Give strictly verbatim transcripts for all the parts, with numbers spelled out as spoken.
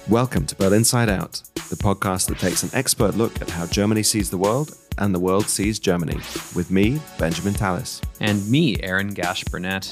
Welcome to BerlinsideOut, the podcast that takes an expert look at how Germany sees the world and the world sees Germany, with me, Benjamin Tallis. And me, Aaron Gash-Burnett.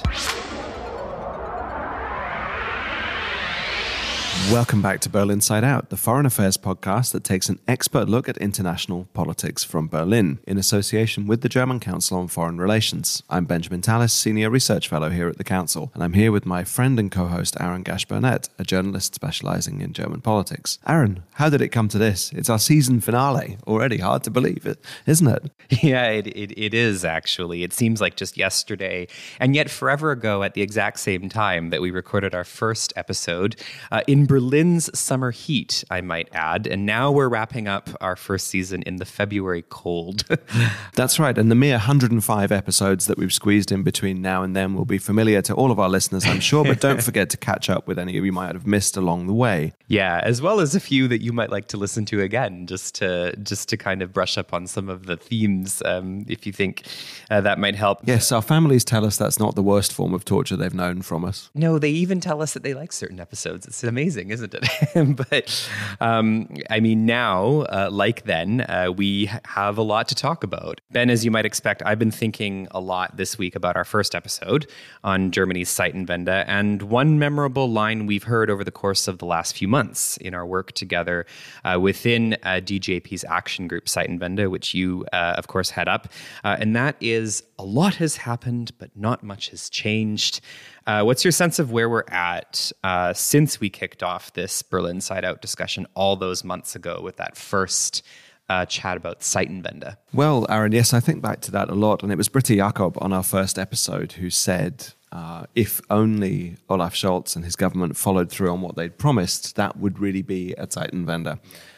Welcome back to BerlinsideOut, the foreign affairs podcast that takes an expert look at international politics from Berlin, in association with the German Council on Foreign Relations. I'm Benjamin Tallis, Senior Research Fellow here at the Council, and I'm here with my friend and co-host Aaron Gash-Burnett, a journalist specializing in German politics. Aaron, how did it come to this? It's our season finale already. Hard to believe it, isn't it? Yeah, it, it, it is actually. It seems like just yesterday, and yet forever ago at the exact same time that we recorded our first episode uh, in Berlin's summer heat, I might add. And now we're wrapping up our first season in the February cold. That's right. And the mere one hundred five episodes that we've squeezed in between now and then will be familiar to all of our listeners, I'm sure. But don't forget to catch up with any of you might have missed along the way. Yeah, as well as a few that you might like to listen to again, just to just to kind of brush up on some of the themes, um, if you think uh, that might help. Yes, our families tell us that's not the worst form of torture they've known from us. No, they even tell us that they like certain episodes. It's amazing, isn't it? But um, I mean, now, uh, like then, uh, we have a lot to talk about. Ben, as you might expect, I've been thinking a lot this week about our first episode on Germany's Zeitenwende, and one memorable line we've heard over the course of the last few months in our work together uh, within uh, D G A P's action group Zeitenwende, which you, uh, of course, head up, uh, and that is, a lot has happened, but not much has changed. Uh, what's your sense of where we're at uh, since we kicked off this BerlinsideOut discussion all those months ago with that first uh, chat about Zeitenwende? Well, Aaron, yes, I think back to that a lot. And it was Britta Jakob on our first episode who said, uh, if only Olaf Scholz and his government followed through on what they'd promised, that would really be a Zeitenwende.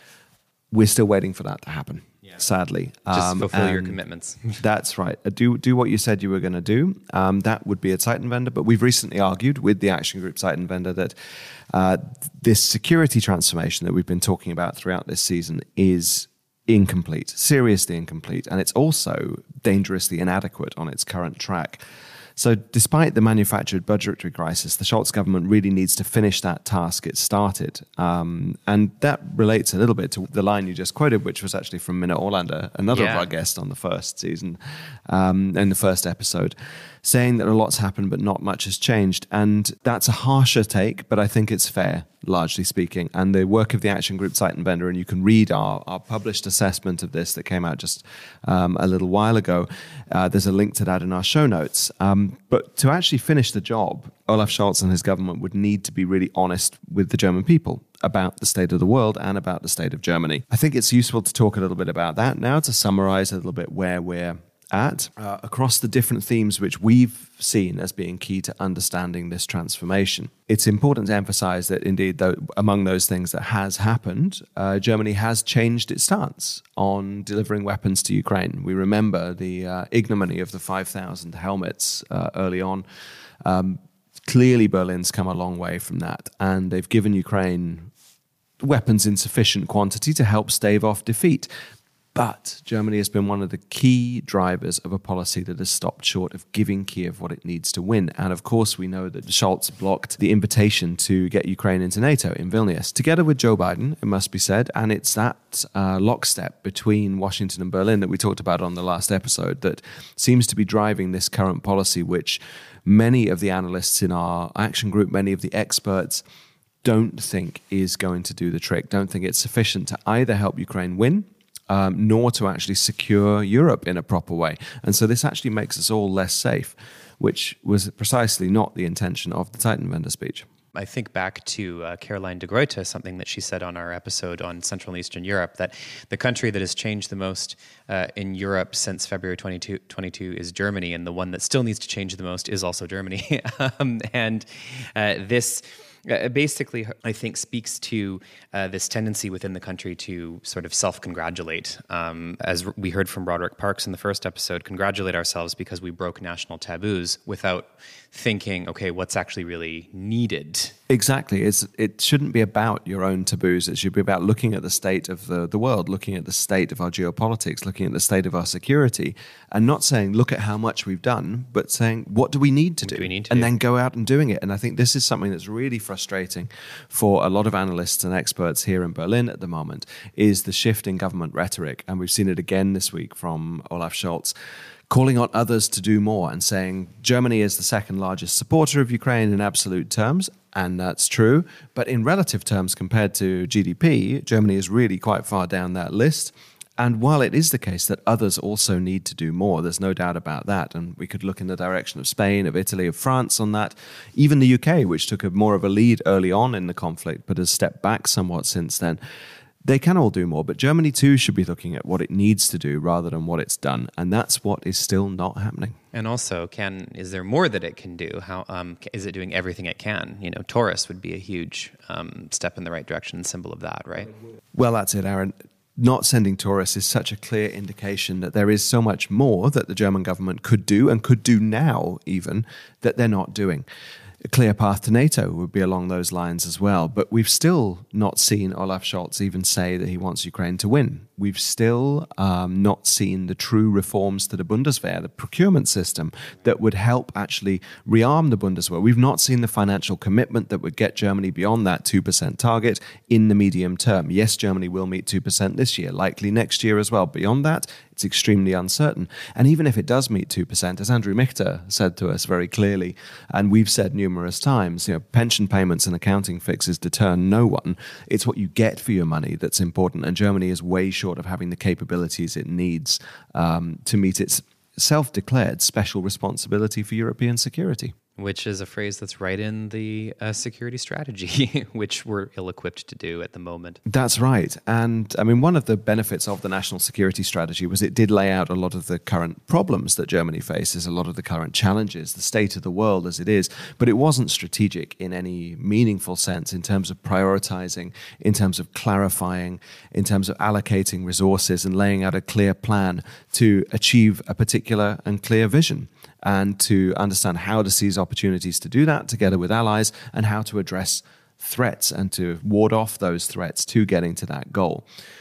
We're still waiting for that to happen. Yeah. Sadly. Just um, fulfill your commitments. That's right. Do do what you said you were going to do. Um, that would be a Zeitenwende. But we've recently argued with the action group Zeitenwende that uh, this security transformation that we've been talking about throughout this season is incomplete, seriously incomplete. And it's also dangerously inadequate on its current track. So despite the manufactured budgetary crisis, the Scholz government really needs to finish that task it started. Um, and that relates a little bit to the line you just quoted, which was actually from Minna Orlander, another yeah. of our guests on the first season, um, in the first episode, saying that a lot's happened, but not much has changed. And that's a harsher take, but I think it's fair, largely speaking. And the work of the action group Zeitenwende, and you can read our, our published assessment of this that came out just um, a little while ago. Uh, there's a link to that in our show notes. Um, but to actually finish the job, Olaf Scholz and his government would need to be really honest with the German people about the state of the world and about the state of Germany. I think it's useful to talk a little bit about that now, to summarize a little bit where we're at uh, across the different themes which we've seen as being key to understanding this transformation. It's important to emphasize that indeed, though, among those things that has happened, uh, Germany has changed its stance on delivering weapons to Ukraine. We remember the uh, ignominy of the five thousand helmets uh, early on. Um, clearly, Berlin's come a long way from that, and they've given Ukraine weapons in sufficient quantity to help stave off defeat. But Germany has been one of the key drivers of a policy that has stopped short of giving Kiev what it needs to win. And of course, we know that Scholz blocked the invitation to get Ukraine into NATO in Vilnius, together with Joe Biden, it must be said. And it's that uh, lockstep between Washington and Berlin that we talked about on the last episode that seems to be driving this current policy, which many of the analysts in our action group, many of the experts, don't think is going to do the trick, don't think it's sufficient to either help Ukraine win, Um, nor to actually secure Europe in a proper way. And so this actually makes us all less safe, which was precisely not the intention of the Zeitenwende speech. I think back to uh, Caroline de Gruyter, something that she said on our episode on Central and Eastern Europe, that the country that has changed the most uh, in Europe since February twenty twenty-two is Germany, and the one that still needs to change the most is also Germany. um, and uh, this... Uh, basically, I think, speaks to uh, this tendency within the country to sort of self-congratulate. Um, as we heard from Broderick Parks in the first episode, congratulate ourselves because we broke national taboos without thinking, okay, what's actually really needed. Exactly. It's, it shouldn't be about your own taboos. It should be about looking at the state of the, the world, looking at the state of our geopolitics, looking at the state of our security, and not saying, look at how much we've done, but saying, what do we need to do? do we need to and do? then go out and doing it. And I think this is something that's really frustrating for a lot of analysts and experts here in Berlin at the moment, is the shift in government rhetoric. And we've seen it again this week from Olaf Scholz, calling on others to do more and saying Germany is the second largest supporter of Ukraine in absolute terms, and that's true. But in relative terms, compared to G D P, Germany is really quite far down that list. And while it is the case that others also need to do more, there's no doubt about that. And we could look in the direction of Spain, of Italy, of France on that. Even the U K, which took a more of a lead early on in the conflict, but has stepped back somewhat since then. They can all do more, but Germany too should be looking at what it needs to do rather than what it's done, and that's what is still not happening. And also, can is there more that it can do? How um, is it doing everything it can? You know, Taurus would be a huge um, step in the right direction, symbol of that, right? Well, that's it, Aaron. Not sending Taurus is such a clear indication that there is so much more that the German government could do, and could do now even, that they're not doing. A clear path to NATO would be along those lines as well. But we've still not seen Olaf Scholz even say that he wants Ukraine to win. We've still um, not seen the true reforms to the Bundeswehr, the procurement system, that would help actually rearm the Bundeswehr. We've not seen the financial commitment that would get Germany beyond that two percent target in the medium term. Yes, Germany will meet two percent this year, likely next year as well. Beyond that, it's extremely uncertain. And even if it does meet two percent, as Andrew Michter said to us very clearly, and we've said numerous times, you know, pension payments and accounting fixes deter no one. It's what you get for your money that's important. And Germany is way short of having the capabilities it needs um, to meet its self-declared special responsibility for European security. Which is a phrase that's right in the uh, security strategy, which we're ill-equipped to do at the moment. That's right. And I mean, one of the benefits of the national security strategy was it did lay out a lot of the current problems that Germany faces, a lot of the current challenges, the state of the world as it is. But it wasn't strategic in any meaningful sense in terms of prioritizing, in terms of clarifying, in terms of allocating resources and laying out a clear plan to achieve a particular and clear vision, and to understand how to seize opportunities to do that together with allies, and how to address threats and to ward off those threats to getting to that goal.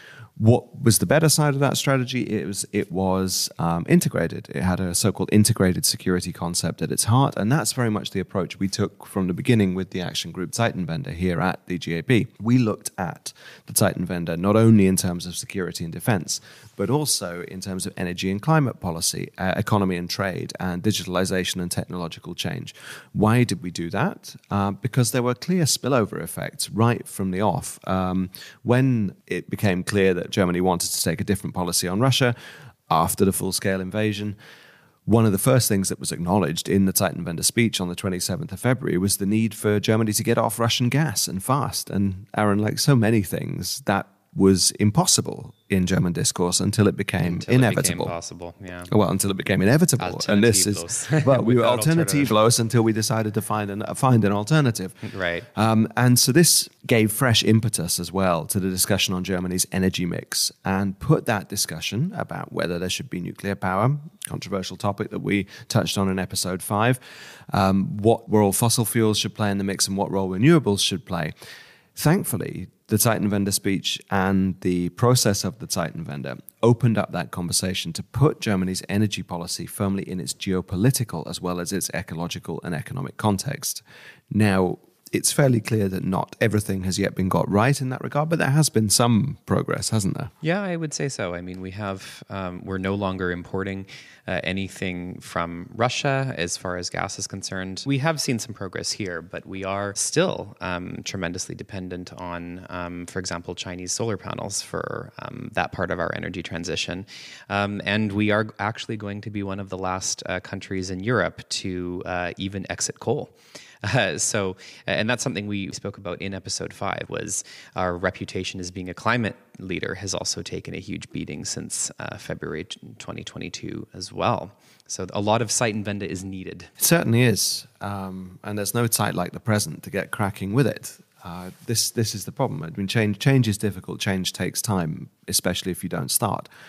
What was the better side of that strategy? It was it was um, integrated. It had a so-called integrated security concept at its heart, and that's very much the approach we took from the beginning with the action group Zeitenwende here at D G A P. We looked at the Zeitenwende not only in terms of security and defense, but also in terms of energy and climate policy, uh, economy and trade, and digitalization and technological change. Why did we do that? Uh, because there were clear spillover effects right from the off. Um, when it became clear that Germany wanted to take a different policy on Russia after the full-scale invasion, one of the first things that was acknowledged in the Zeitenwende speech on the twenty-seventh of February was the need for Germany to get off Russian gas, and fast. And Aaron, like so many things, that was impossible in German discourse until it became until inevitable. It became possible, yeah. Well, until it became inevitable. And this is, well, we were alternativlos until we decided to find an, find an alternative. Right. Um, and so this gave fresh impetus as well to the discussion on Germany's energy mix, and put that discussion about whether there should be nuclear power, controversial topic that we touched on in episode five, um, what role fossil fuels should play in the mix and what role renewables should play. Thankfully, the Zeitenwende speech and the process of the Zeitenwende opened up that conversation to put Germany's energy policy firmly in its geopolitical as well as its ecological and economic context. Now, it's fairly clear that not everything has yet been got right in that regard, but there has been some progress, hasn't there? Yeah, I would say so. I mean, we have, um, we're no longer importing uh, anything from Russia as far as gas is concerned. We have seen some progress here, but we are still um, tremendously dependent on, um, for example, Chinese solar panels for um, that part of our energy transition. Um, and we are actually going to be one of the last uh, countries in Europe to uh, even exit coal. Uh, so, and that's something we spoke about in episode five, was our reputation as being a climate leader has also taken a huge beating since uh, February twenty twenty-two as well. So a lot of Zeitenwende is needed. It certainly is. Um, and there's no time like the present to get cracking with it. Uh, this this is the problem. I mean, change change is difficult. Change takes time, especially if you don't start.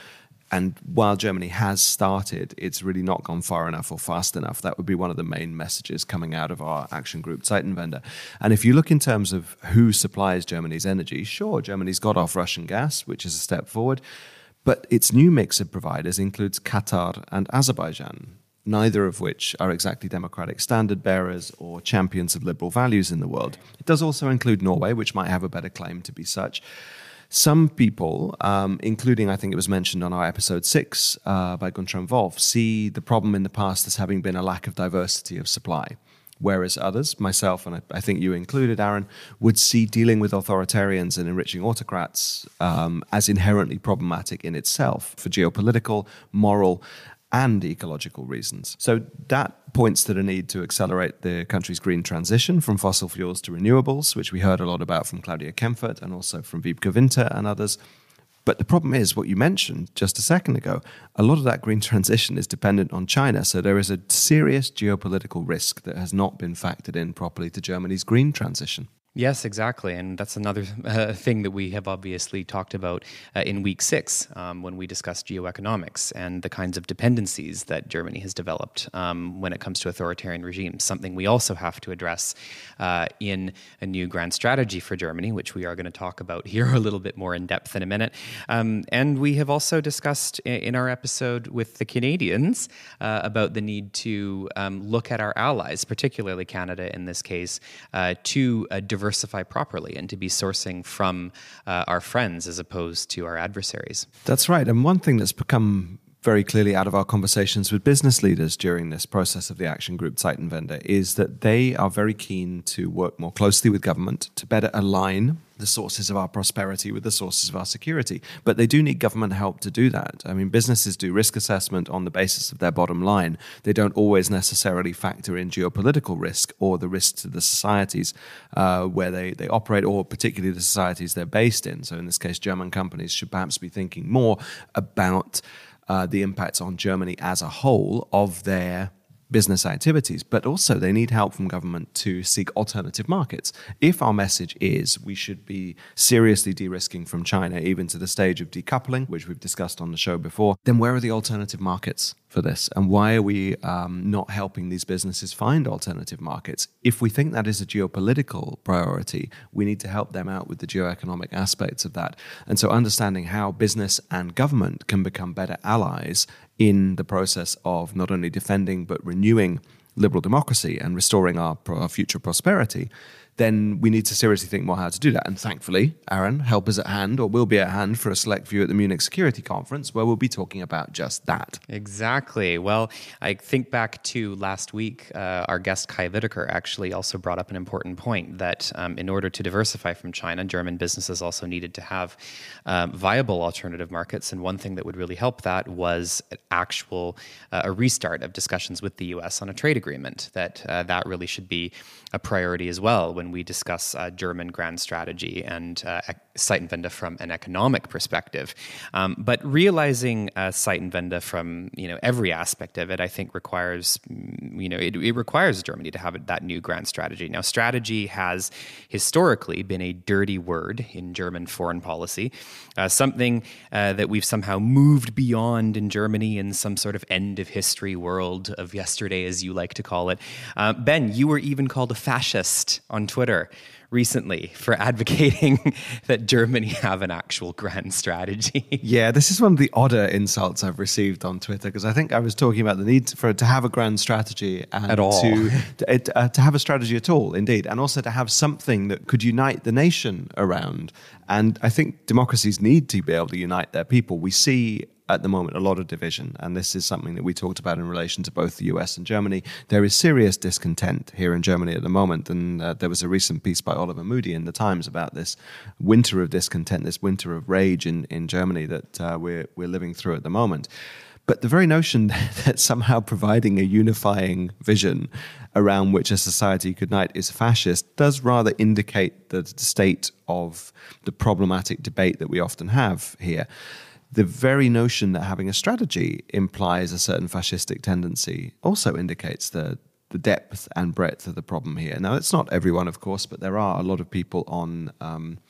And while Germany has started, it's really not gone far enough or fast enough. That would be one of the main messages coming out of our action group Zeitenwende. And if you look in terms of who supplies Germany's energy, sure, Germany's got off Russian gas, which is a step forward. But its new mix of providers includes Qatar and Azerbaijan, neither of which are exactly democratic standard bearers or champions of liberal values in the world. It does also include Norway, which might have a better claim to be such. Some people, um, including, I think it was mentioned on our episode six uh, by Gunther and Wolf, see the problem in the past as having been a lack of diversity of supply. Whereas others, myself, and I, I think you included, Aaron, would see dealing with authoritarians and enriching autocrats um, as inherently problematic in itself for geopolitical, moral, and ecological reasons. So that points to the need to accelerate the country's green transition from fossil fuels to renewables, which we heard a lot about from Claudia Kempfert and also from Wiebke Winter and others. But the problem is, what you mentioned just a second ago, a lot of that green transition is dependent on China. So there is a serious geopolitical risk that has not been factored in properly to Germany's green transition. Yes, exactly. And that's another uh, thing that we have obviously talked about uh, in week six um, when we discussed geoeconomics and the kinds of dependencies that Germany has developed um, when it comes to authoritarian regimes, something we also have to address uh, in a new grand strategy for Germany, which we are going to talk about here a little bit more in depth in a minute. Um, and we have also discussed in our episode with the Canadians uh, about the need to um, look at our allies, particularly Canada in this case, uh, to uh, diversify diversify properly and to be sourcing from uh, our friends as opposed to our adversaries. That's right. And one thing that's become very clearly out of our conversations with business leaders during this process of the action group Zeitenwende is that they are very keen to work more closely with government to better align the sources of our prosperity with the sources of our security. But they do need government help to do that. I mean, businesses do risk assessment on the basis of their bottom line. They don't always necessarily factor in geopolitical risk or the risk to the societies uh, where they, they operate, or particularly the societies they're based in. So in this case, German companies should perhaps be thinking more about uh, the impacts on Germany as a whole of their business activities, but also they need help from government to seek alternative markets. If our message is we should be seriously de-risking from China, even to the stage of decoupling, which we've discussed on the show before, then where are the alternative markets for this? And why are we um, not helping these businesses find alternative markets? If we think that is a geopolitical priority, we need to help them out with the geoeconomic aspects of that. And so understanding how business and government can become better allies in the process of not only defending but renewing liberal democracy and restoring our, our future prosperity, then we need to seriously think more how to do that. And thankfully, Aaron, help is at hand, or will be at hand, for a select few at the Munich Security Conference, where we'll be talking about just that. Exactly. Well, I think back to last week, uh, our guest Kai Whittaker actually also brought up an important point that um, in order to diversify from China, German businesses also needed to have um, viable alternative markets. And one thing that would really help that was an actual, uh, a restart of discussions with the U S on a trade agreement, that uh, that really should be a priority as well when we discuss uh, German grand strategy and uh, Zeitenwende from an economic perspective. Um, but realizing uh, Zeitenwende from you know every aspect of it, I think requires you know it, it requires Germany to have that new grand strategy. Now, strategy has historically been a dirty word in German foreign policy, uh, something uh, that we've somehow moved beyond in Germany in some sort of end of history world of yesterday, as you like to call it. Uh, Ben, you were even called a fascist on Twitter recently for advocating that Germany have an actual grand strategy. Yeah, this is one of the odder insults I've received on Twitter, because I think I was talking about the need for to have a grand strategy and at all. to to, uh, to have a strategy at all, indeed, and also to have something that could unite the nation around. And I think democracies need to be able to unite their people. We see at the moment a lot of division, and this is something that we talked about in relation to both the U S and Germany. There is serious discontent here in Germany at the moment, and uh, there was a recent piece by Oliver Moody in the Times about this winter of discontent, this winter of rage in, in Germany that uh, we're, we're living through at the moment. But the very notion that somehow providing a unifying vision around which a society could unite is fascist does rather indicate the state of the problematic debate that we often have here. The very notion that having a strategy implies a certain fascistic tendency also indicates the, the depth and breadth of the problem here. Now, it's not everyone, of course, but there are a lot of people on um,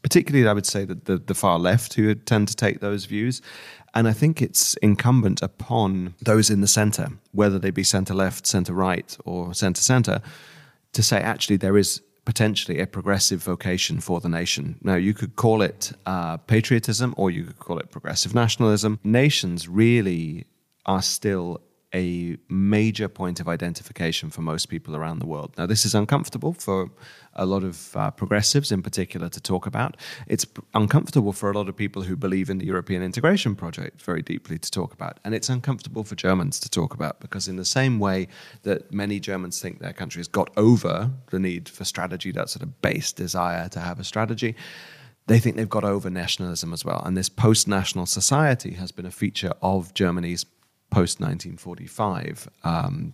particularly I would say that the, the far left who tend to take those views. And I think it's incumbent upon those in the centre, whether they be centre-left, centre-right or centre-centre, to say actually there is potentially a progressive vocation for the nation. Now, you could call it uh, patriotism or you could call it progressive nationalism. Nations really are still a major point of identification for most people around the world. Now, this is uncomfortable for a lot of uh, progressives in particular to talk about. It's p- uncomfortable for a lot of people who believe in the European integration project very deeply to talk about. And it's uncomfortable for Germans to talk about because in the same way that many Germans think their country has got over the need for strategy, that sort of base desire to have a strategy, they think they've got over nationalism as well. And this post-national society has been a feature of Germany's post-nineteen forty-five um,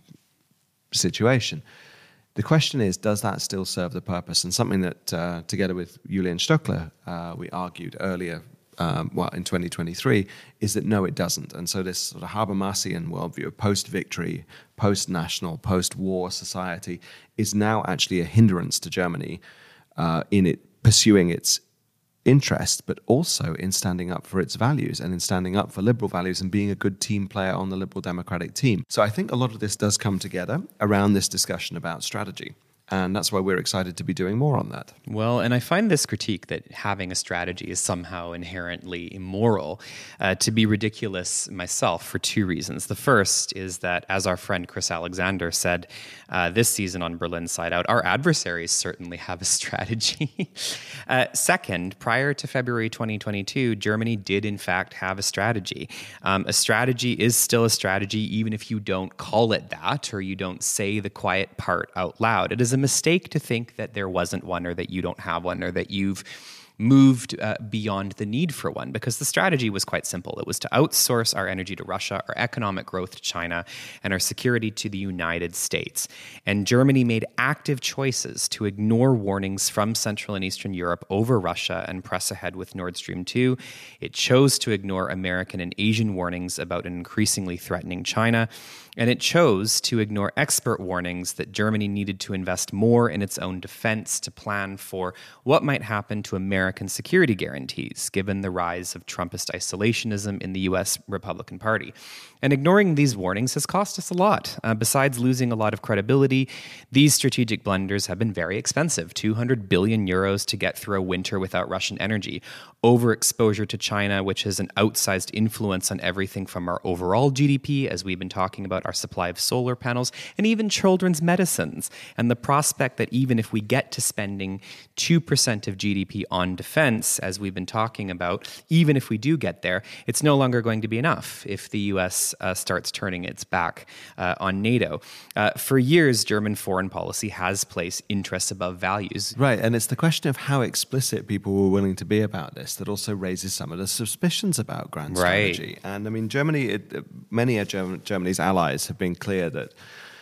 situation. The question is, does that still serve the purpose? And something that, uh, together with Julian Stöckler, uh, we argued earlier, um, well, in twenty twenty-three, is that no, it doesn't. And so this sort of Habermasian worldview of post-victory, post-national, post-war society is now actually a hindrance to Germany uh, in it pursuing its interest, but also in standing up for its values and in standing up for liberal values and being a good team player on the liberal democratic team. So I think a lot of this does come together around this discussion about strategy. And that's why we're excited to be doing more on that. Well, and I find this critique that having a strategy is somehow inherently immoral uh, to be ridiculous myself for two reasons. The first is that, as our friend Chris Alexander said uh, this season on Berlin Side Out, our adversaries certainly have a strategy. uh, second, prior to February twenty twenty-two, Germany did in fact have a strategy. Um, a strategy is still a strategy even if you don't call it that or you don't say the quiet part out loud. It is a mistake to think that there wasn't one or that you don't have one or that you've moved uh, beyond the need for one, because the strategy was quite simple. It was to outsource our energy to Russia, our economic growth to China, and our security to the United States. And Germany made active choices to ignore warnings from Central and Eastern Europe over Russia and press ahead with Nord Stream two. It chose to ignore American and Asian warnings about an increasingly threatening China. And it chose to ignore expert warnings that Germany needed to invest more in its own defense to plan for what might happen to American security guarantees, given the rise of Trumpist isolationism in the U S Republican Party. And ignoring these warnings has cost us a lot. Uh, besides losing a lot of credibility, these strategic blunders have been very expensive. two hundred billion euros to get through a winter without Russian energy. Overexposure to China, which has an outsized influence on everything from our overall G D P, as we've been talking about, our supply of solar panels, and even children's medicines. And the prospect that even if we get to spending two percent of G D P on defense, as we've been talking about, even if we do get there, it's no longer going to be enough if the U S uh, starts turning its back uh, on NATO. Uh, for years, German foreign policy has placed interests above values. Right, and it's the question of how explicit people were willing to be about this that also raises some of the suspicions about grand strategy. Right. And I mean, Germany, it, many of German, Germany's allies have been clear that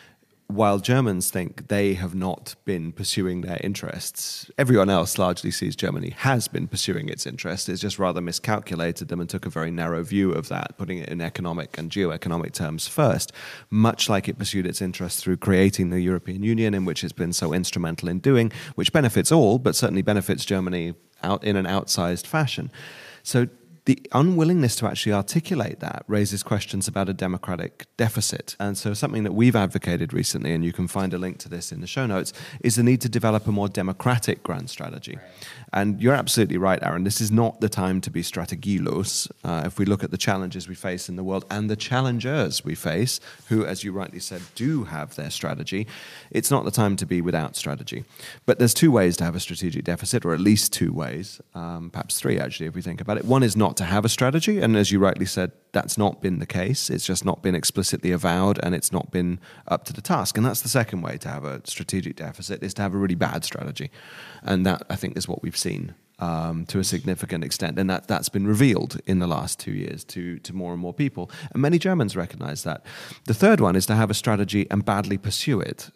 while Germans think they have not been pursuing their interests, everyone else largely sees Germany has been pursuing its interests. It's just rather miscalculated them and took a very narrow view of that, putting it in economic and geoeconomic terms first, much like it pursued its interests through creating the European Union, in which it's been so instrumental in doing, which benefits all, but certainly benefits Germany out in an outsized fashion. So the unwillingness to actually articulate that raises questions about a democratic deficit. And so something that we've advocated recently, and you can find a link to this in the show notes, is the need to develop a more democratic grand strategy. Right. And you're absolutely right, Aaron. This is not the time to be strategielos. Uh, if we look at the challenges we face in the world and the challengers we face, who, as you rightly said, do have their strategy, it's not the time to be without strategy. But there's two ways to have a strategic deficit, or at least two ways, um, perhaps three, actually, if we think about it. One is not to have a strategy, and as you rightly said, that's not been the case. It's just not been explicitly avowed, and it's not been up to the task. And that's the second way to have a strategic deficit, is to have a really bad strategy. And that, I think, is what we've seen um, to a significant extent. And that, that's been revealed in the last two years to, to more and more people. And many Germans recognize that. The third one is to have a strategy and badly pursue it.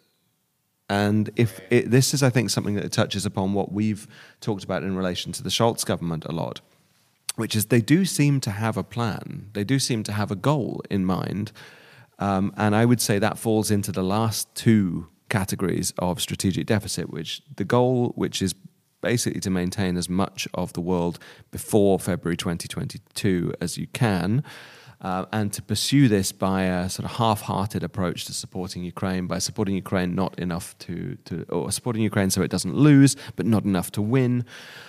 And if it, this is, I think, something that touches upon what we've talked about in relation to the Scholz government a lot, which is they do seem to have a plan. They do seem to have a goal in mind. Um, and I would say that falls into the last two categories of strategic deficit, which the goal, which is basically to maintain as much of the world before February twenty twenty-two as you can. Uh, and to pursue this by a sort of half-hearted approach to supporting Ukraine, by supporting Ukraine not enough to, to or supporting Ukraine so it doesn't lose, but not enough to win.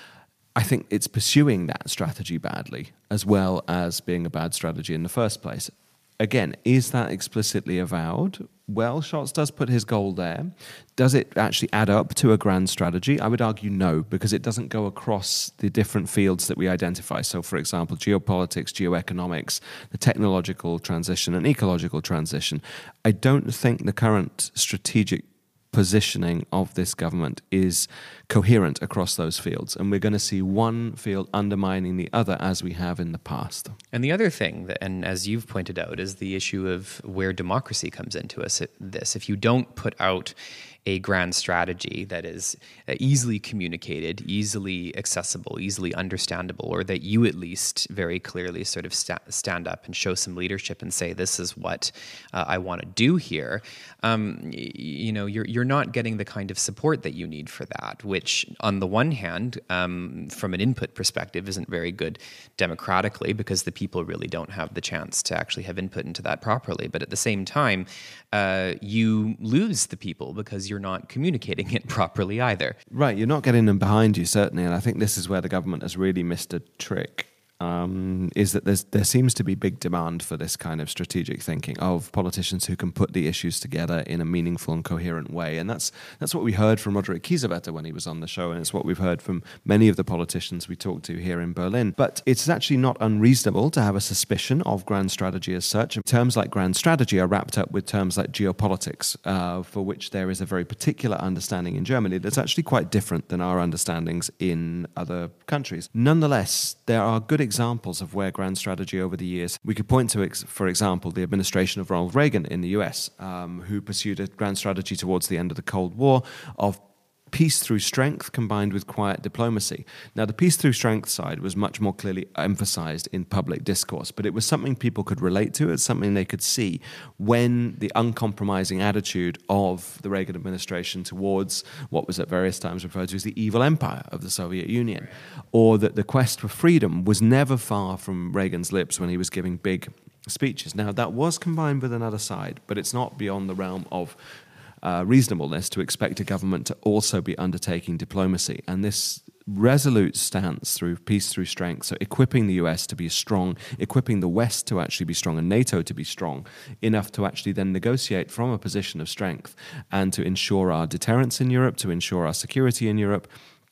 I think it's pursuing that strategy badly, as well as being a bad strategy in the first place. Again, is that explicitly avowed? Well, Scholz does put his goal there. Does it actually add up to a grand strategy? I would argue no, because it doesn't go across the different fields that we identify. So, for example, geopolitics, geoeconomics, the technological transition and ecological transition. I don't think the current strategic positioning of this government is coherent across those fields. And we're going to see one field undermining the other as we have in the past. And the other thing, that, and as you've pointed out, is the issue of where democracy comes into us, this. If you don't put out a grand strategy that is easily communicated, easily accessible, easily understandable, or that you at least very clearly sort of sta- stand up and show some leadership and say, this is what uh, I want to do here, um, you know, you're you're not getting the kind of support that you need for that, which on the one hand, um, from an input perspective, isn't very good democratically because the people really don't have the chance to actually have input into that properly. But at the same time, uh, you lose the people because you're not communicating it properly either. Right, you're not getting them behind you, certainly, and I think this is where the government has really missed a trick. Um, is that there's, there seems to be big demand for this kind of strategic thinking of politicians who can put the issues together in a meaningful and coherent way. And that's that's what we heard from Roderick Kiesewetter when he was on the show, and it's what we've heard from many of the politicians we talked to here in Berlin. But it's actually not unreasonable to have a suspicion of grand strategy as such. Terms like grand strategy are wrapped up with terms like geopolitics, uh, for which there is a very particular understanding in Germany that's actually quite different than our understandings in other countries. Nonetheless, there are good examples of where grand strategy over the years. We could point to, for example, the administration of Ronald Reagan in the U S, um, who pursued a grand strategy towards the end of the Cold War of peace through strength combined with quiet diplomacy. Now, the peace through strength side was much more clearly emphasized in public discourse, but it was something people could relate to. It's something they could see when the uncompromising attitude of the Reagan administration towards what was at various times referred to as the evil empire of the Soviet Union, or that the quest for freedom was never far from Reagan's lips when he was giving big speeches. Now, that was combined with another side, but it's not beyond the realm of Uh, reasonableness to expect a government to also be undertaking diplomacy. And this resolute stance through peace through strength, so equipping the U S to be strong, equipping the West to actually be strong, and NATO to be strong enough to actually then negotiate from a position of strength and to ensure our deterrence in Europe, to ensure our security in Europe,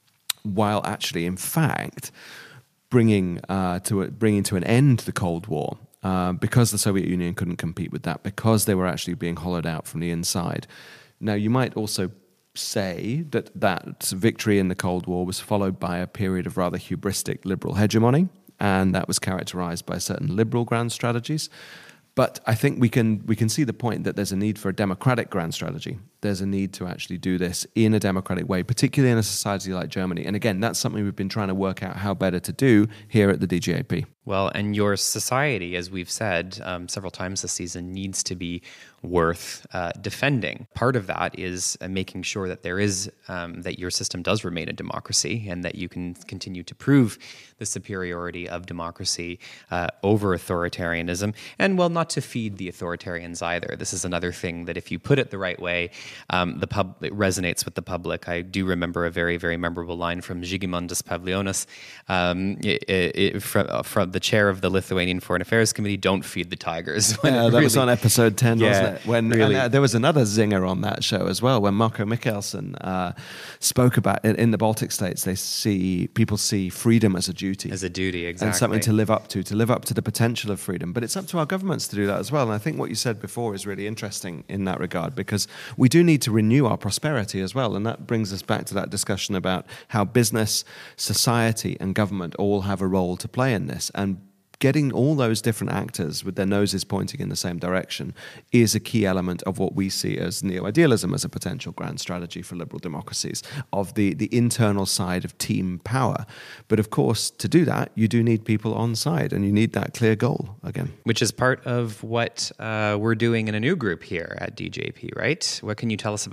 while actually, in fact, bringing uh, to a, bringing to an end the Cold War. Uh, because the Soviet Union couldn't compete with that, because they were actually being hollowed out from the inside. Now, you might also say that that victory in the Cold War was followed by a period of rather hubristic liberal hegemony, and that was characterized by certain liberal grand strategies. But I think we can we can see the point that there's a need for a democratic grand strategy. There's a need to actually do this in a democratic way, particularly in a society like Germany. And again, that's something we've been trying to work out how better to do here at the D G A P. Well, and your society, as we've said um, several times this season, needs to be worth uh, defending. Part of that is uh, making sure that there is um, that your system does remain a democracy, and that you can continue to prove the superiority of democracy uh, over authoritarianism. And well, not to feed the authoritarians either. This is another thing that if you put it the right way, um, the pub it resonates with the public. I do remember a very, very memorable line from Žygimantas Pavlionis um, it, it, from, from the chair of the Lithuanian Foreign Affairs Committee, "Don't feed the tigers." Yeah, that really, was on episode ten, yeah, wasn't it? When really. and, uh, there was another zinger on that show as well, when Marko Mikkelsen uh, spoke about in, in the Baltic states. They see people see freedom as a duty, as a duty, exactly, and something to live up to, to live up to the potential of freedom. But it's up to our governments to do that as well. And I think what you said before is really interesting in that regard, because we do need to renew our prosperity as well. And that brings us back to that discussion about how business, society, and government all have a role to play in this. And getting all those different actors with their noses pointing in the same direction is a key element of what we see as neo-idealism as a potential grand strategy for liberal democracies, of the, the internal side of team power. But of course, to do that, you do need people on side, and you need that clear goal again. Which is part of what uh, we're doing in a new group here at D G A P, right? What can you tell us about that?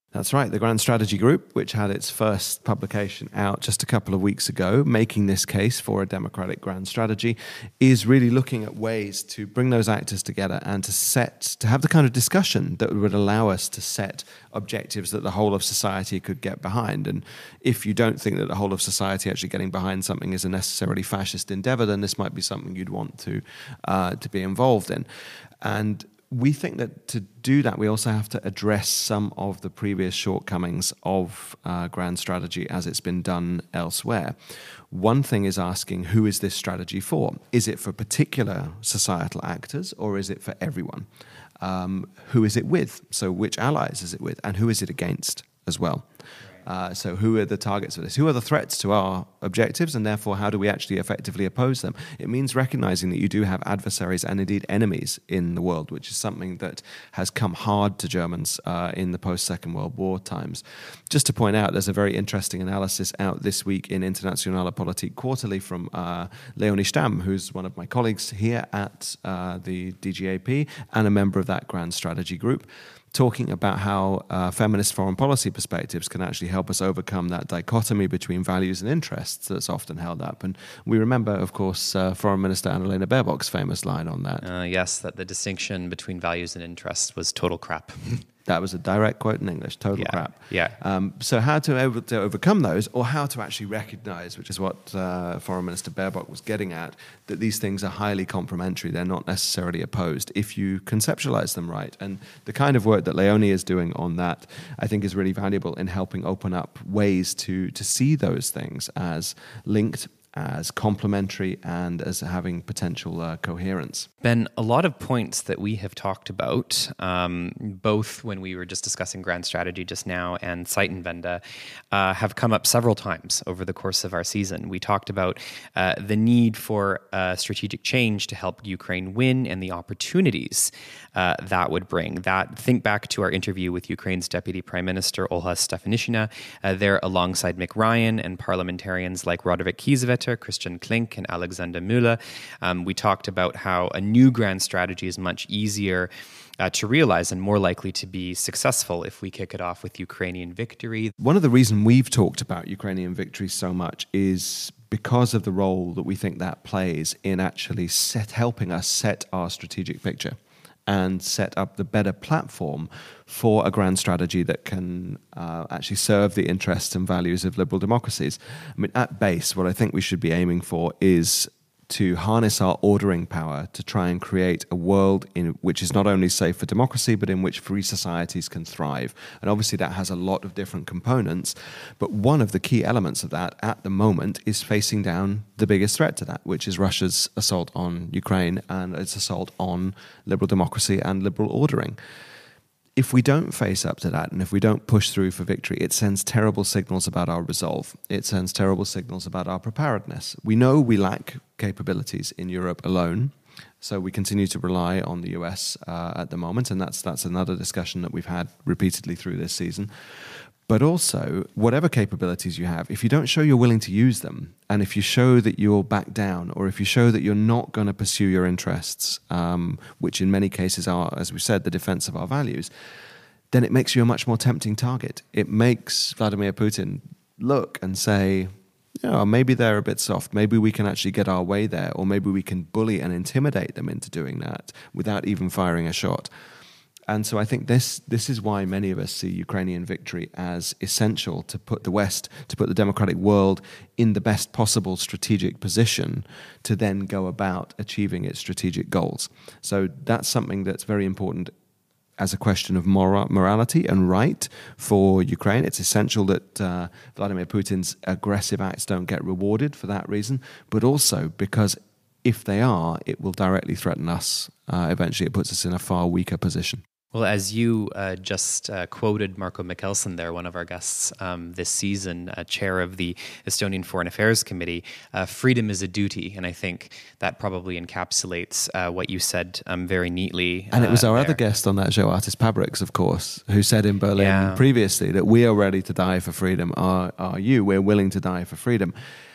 That's right. The Grand Strategy Group, which had its first publication out just a couple of weeks ago, making this case for a democratic grand strategy, is really looking at ways to bring those actors together and to set, to have the kind of discussion that would allow us to set objectives that the whole of society could get behind. And if you don't think that the whole of society actually getting behind something is a necessarily fascist endeavor, then this might be something you'd want to uh, to be involved in. And we think that to do that, we also have to address some of the previous shortcomings of uh, grand strategy as it's been done elsewhere. One thing is asking, who is this strategy for? Is it for particular societal actors, or is it for everyone? Um, who is it with? So which allies is it with? And who is it against as well? Uh, so who are the targets of this? Who are the threats to our objectives, and therefore how do we actually effectively oppose them? It means recognizing that you do have adversaries and indeed enemies in the world, which is something that has come hard to Germans uh, in the post-Second World War times. Just to point out, there's a very interesting analysis out this week in Internationale Politik Quarterly from uh, Leonie Stamm, who's one of my colleagues here at uh, the D G A P and a member of that Grand Strategy Group, talking about how uh, feminist foreign policy perspectives can actually help us overcome that dichotomy between values and interests that's often held up. And we remember, of course, uh, Foreign Minister Annalena Baerbock's famous line on that. Uh, yes, that the distinction between values and interests was total crap. That was a direct quote in English, total yeah, crap. Yeah. Um, so how to, able to overcome those, or how to actually recognize, which is what uh, Foreign Minister Baerbock was getting at, that these things are highly complementary. They're not necessarily opposed if you conceptualize them right. And the kind of work that Leonie is doing on that, I think, is really valuable in helping open up ways to, to see those things as linked, as complementary, and as having potential uh, coherence. Ben, a lot of points that we have talked about, um, both when we were just discussing grand strategy just now and Zeitenwende, uh, have come up several times over the course of our season. We talked about uh, the need for uh, strategic change to help Ukraine win and the opportunities uh, that would bring. That think back to our interview with Ukraine's Deputy Prime Minister Olaf Scholz, uh, there alongside Mick Ryan and parliamentarians like Roderick Kiesewetter, Christian Klink, and Alexander Müller. Um, we talked about how a new grand strategy is much easier uh, to realize and more likely to be successful if we kick it off with Ukrainian victory. One of the reasons we've talked about Ukrainian victory so much is because of the role that we think that plays in actually set, helping us set our strategic picture and set up the better platform for a grand strategy that can uh, actually serve the interests and values of liberal democracies. I mean, at base, what I think we should be aiming for is to harness our ordering power to try and create a world in which is not only safe for democracy, but in which free societies can thrive. And obviously that has a lot of different components, but one of the key elements of that at the moment is facing down the biggest threat to that, which is Russia's assault on Ukraine and its assault on liberal democracy and liberal ordering. If we don't face up to that, and if we don't push through for victory, it sends terrible signals about our resolve. It sends terrible signals about our preparedness. We know we lack capabilities in Europe alone, so we continue to rely on the U S uh, at the moment, and that's that's another discussion that we've had repeatedly through this season. But also, whatever capabilities you have, if you don't show you're willing to use them, and if you show that you'll back down, or if you show that you're not going to pursue your interests, um, which in many cases are, as we said, the defense of our values, then it makes you a much more tempting target. It makes Vladimir Putin look and say, you know, maybe they're a bit soft. Maybe we can actually get our way there, or maybe we can bully and intimidate them into doing that without even firing a shot. And so I think this this is why many of us see Ukrainian victory as essential to put the West, to put the democratic world in the best possible strategic position to then go about achieving its strategic goals. So that's something that's very important as a question of mora- morality and right for Ukraine. It's essential that uh, Vladimir Putin's aggressive acts don't get rewarded for that reason, but also because if they are, it will directly threaten us. Uh, eventually, it puts us in a far weaker position. Well, as you uh, just uh, quoted Marko Mikkelsen there, one of our guests um, this season, uh, chair of the Estonian Foreign Affairs Committee, uh, freedom is a duty. And I think that probably encapsulates uh, what you said um, very neatly. And it was uh, our there. other guest on that show, Artis Pabriks, of course, who said in Berlin yeah. previously that we are ready to die for freedom. Are, are you? We're willing to die for freedom.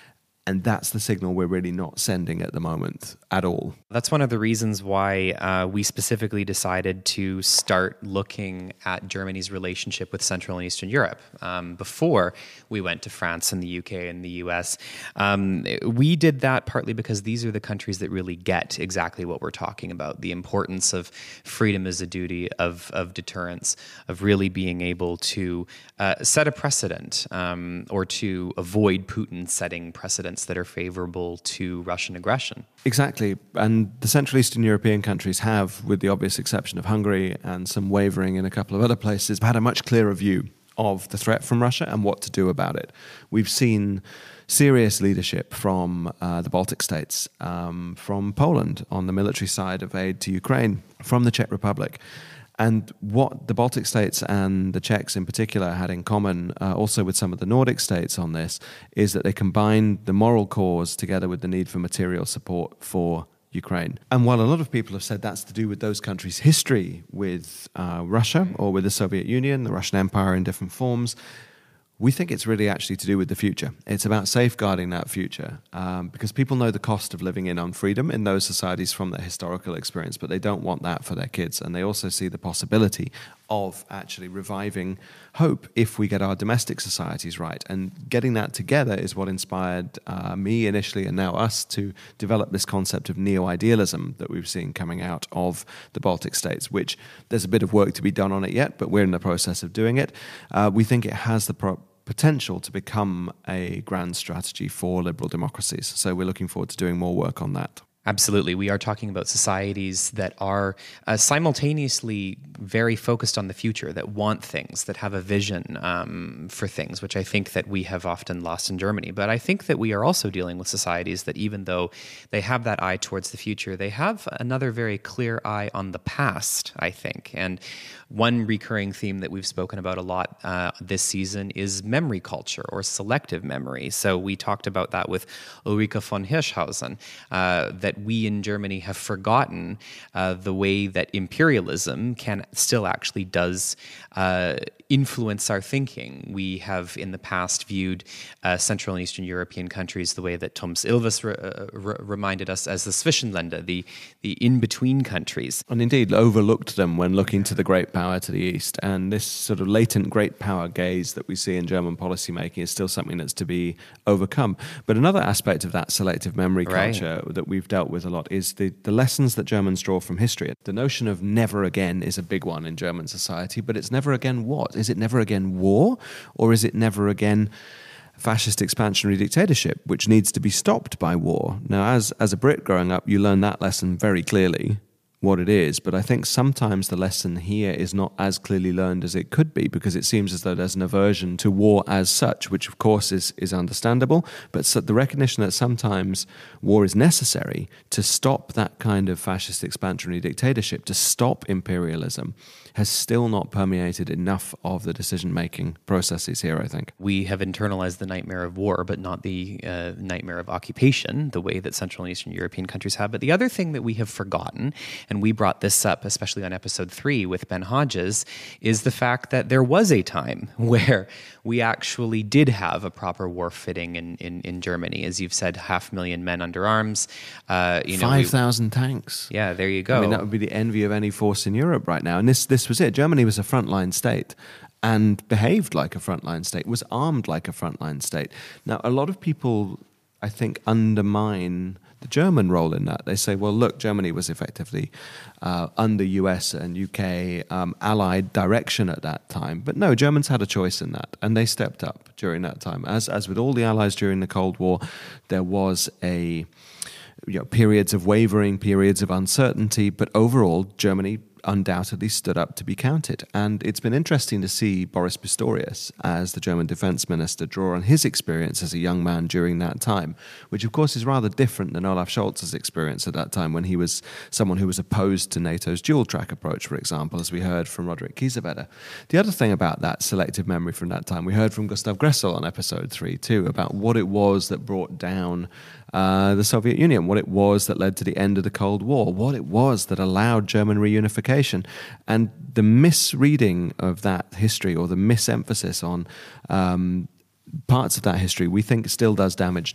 And that's the signal we're really not sending at the moment at all. That's one of the reasons why uh, we specifically decided to start looking at Germany's relationship with Central and Eastern Europe. Um, before we went to France and the U K and the U S, um, we did that partly because these are the countries that really get exactly what we're talking about, the importance of freedom as a duty, of, of deterrence, of really being able to uh, set a precedent um, or to avoid Putin setting precedents that are favorable to Russian aggression. Exactly. And the Central Eastern European countries have, with the obvious exception of Hungary and some wavering in a couple of other places, had a much clearer view of the threat from Russia and what to do about it. We've seen serious leadership from uh, the Baltic states, um, from Poland on the military side of aid to Ukraine, from the Czech Republic. And what the Baltic states and the Czechs in particular had in common, uh, also with some of the Nordic states on this, is that they combined the moral cause together with the need for material support for Ukraine. And while a lot of people have said that's to do with those countries' history with uh, Russia or with the Soviet Union, the Russian Empire in different forms, we think it's really actually to do with the future. It's about safeguarding that future um, because people know the cost of living in unfreedom in those societies from their historical experience, but they don't want that for their kids. And they also see the possibility of actually reviving hope if we get our domestic societies right. And getting that together is what inspired uh, me initially and now us to develop this concept of neo-idealism that we've seen coming out of the Baltic states, which there's a bit of work to be done on it yet, but we're in the process of doing it. Uh, we think it has the pro- potential to become a grand strategy for liberal democracies. So we're looking forward to doing more work on that. Absolutely. We are talking about societies that are uh, simultaneously very focused on the future, that want things, that have a vision um, for things, which I think that we have often lost in Germany. But I think that we are also dealing with societies that even though they have that eye towards the future, they have another very clear eye on the past, I think. And one recurring theme that we've spoken about a lot uh, this season is memory culture or selective memory. So we talked about that with Ulrike von Hirschhausen, uh, that we in Germany have forgotten uh, the way that imperialism can still actually does uh, influence our thinking. We have in the past viewed uh, Central and Eastern European countries the way that Thomas Ilves re- uh, re- reminded us as the Zwischenländer, the, the in-between countries. And indeed overlooked them when looking to the great power to the east. And this sort of latent great power gaze that we see in German policymaking is still something that's to be overcome. But another aspect of that selective memory culture right. that we've dealt with a lot is the, the lessons that Germans draw from history. The notion of never again is a big one in German society, but it's never again what? Is it never again war? Or is it never again fascist expansionary dictatorship, which needs to be stopped by war? Now, as, as a Brit growing up, you learn that lesson very clearly, what it is, but I think sometimes the lesson here is not as clearly learned as it could be, because it seems as though there's an aversion to war as such, which of course is, is understandable, but so the recognition that sometimes war is necessary to stop that kind of fascist expansionary dictatorship, to stop imperialism, has still not permeated enough of the decision-making processes here, I think. We have internalized the nightmare of war, but not the uh, nightmare of occupation, the way that Central and Eastern European countries have. But the other thing that we have forgotten, and we brought this up, especially on episode three with Ben Hodges, is the fact that there was a time where we actually did have a proper war fitting in, in, in Germany. As you've said, half a million men under arms. Uh, you know, five thousand tanks. Yeah, there you go. I mean, that would be the envy of any force in Europe right now. And this this was it. Germany was a frontline state and behaved like a frontline state, was armed like a frontline state. Now, a lot of people, I think, undermine the German role in that. They say, well, look, Germany was effectively uh, under U S and U K um, allied direction at that time. But no, Germans had a choice in that, and they stepped up during that time. As as with all the allies during the Cold War, there was a you know, periods of wavering, periods of uncertainty, but overall, Germany undoubtedly stood up to be counted. And it's been interesting to see Boris Pistorius, as the German defense minister, draw on his experience as a young man during that time, which of course is rather different than Olaf Scholz's experience at that time when he was someone who was opposed to NATO's dual-track approach, for example, as we heard from Roderick Kiesewetter. The other thing about that selective memory from that time, we heard from Gustav Gressel on episode three too, about what it was that brought down Uh, the Soviet Union, what it was that led to the end of the Cold War, what it was that allowed German reunification. And the misreading of that history, or the misemphasis on um, parts of that history, we think still does damage now.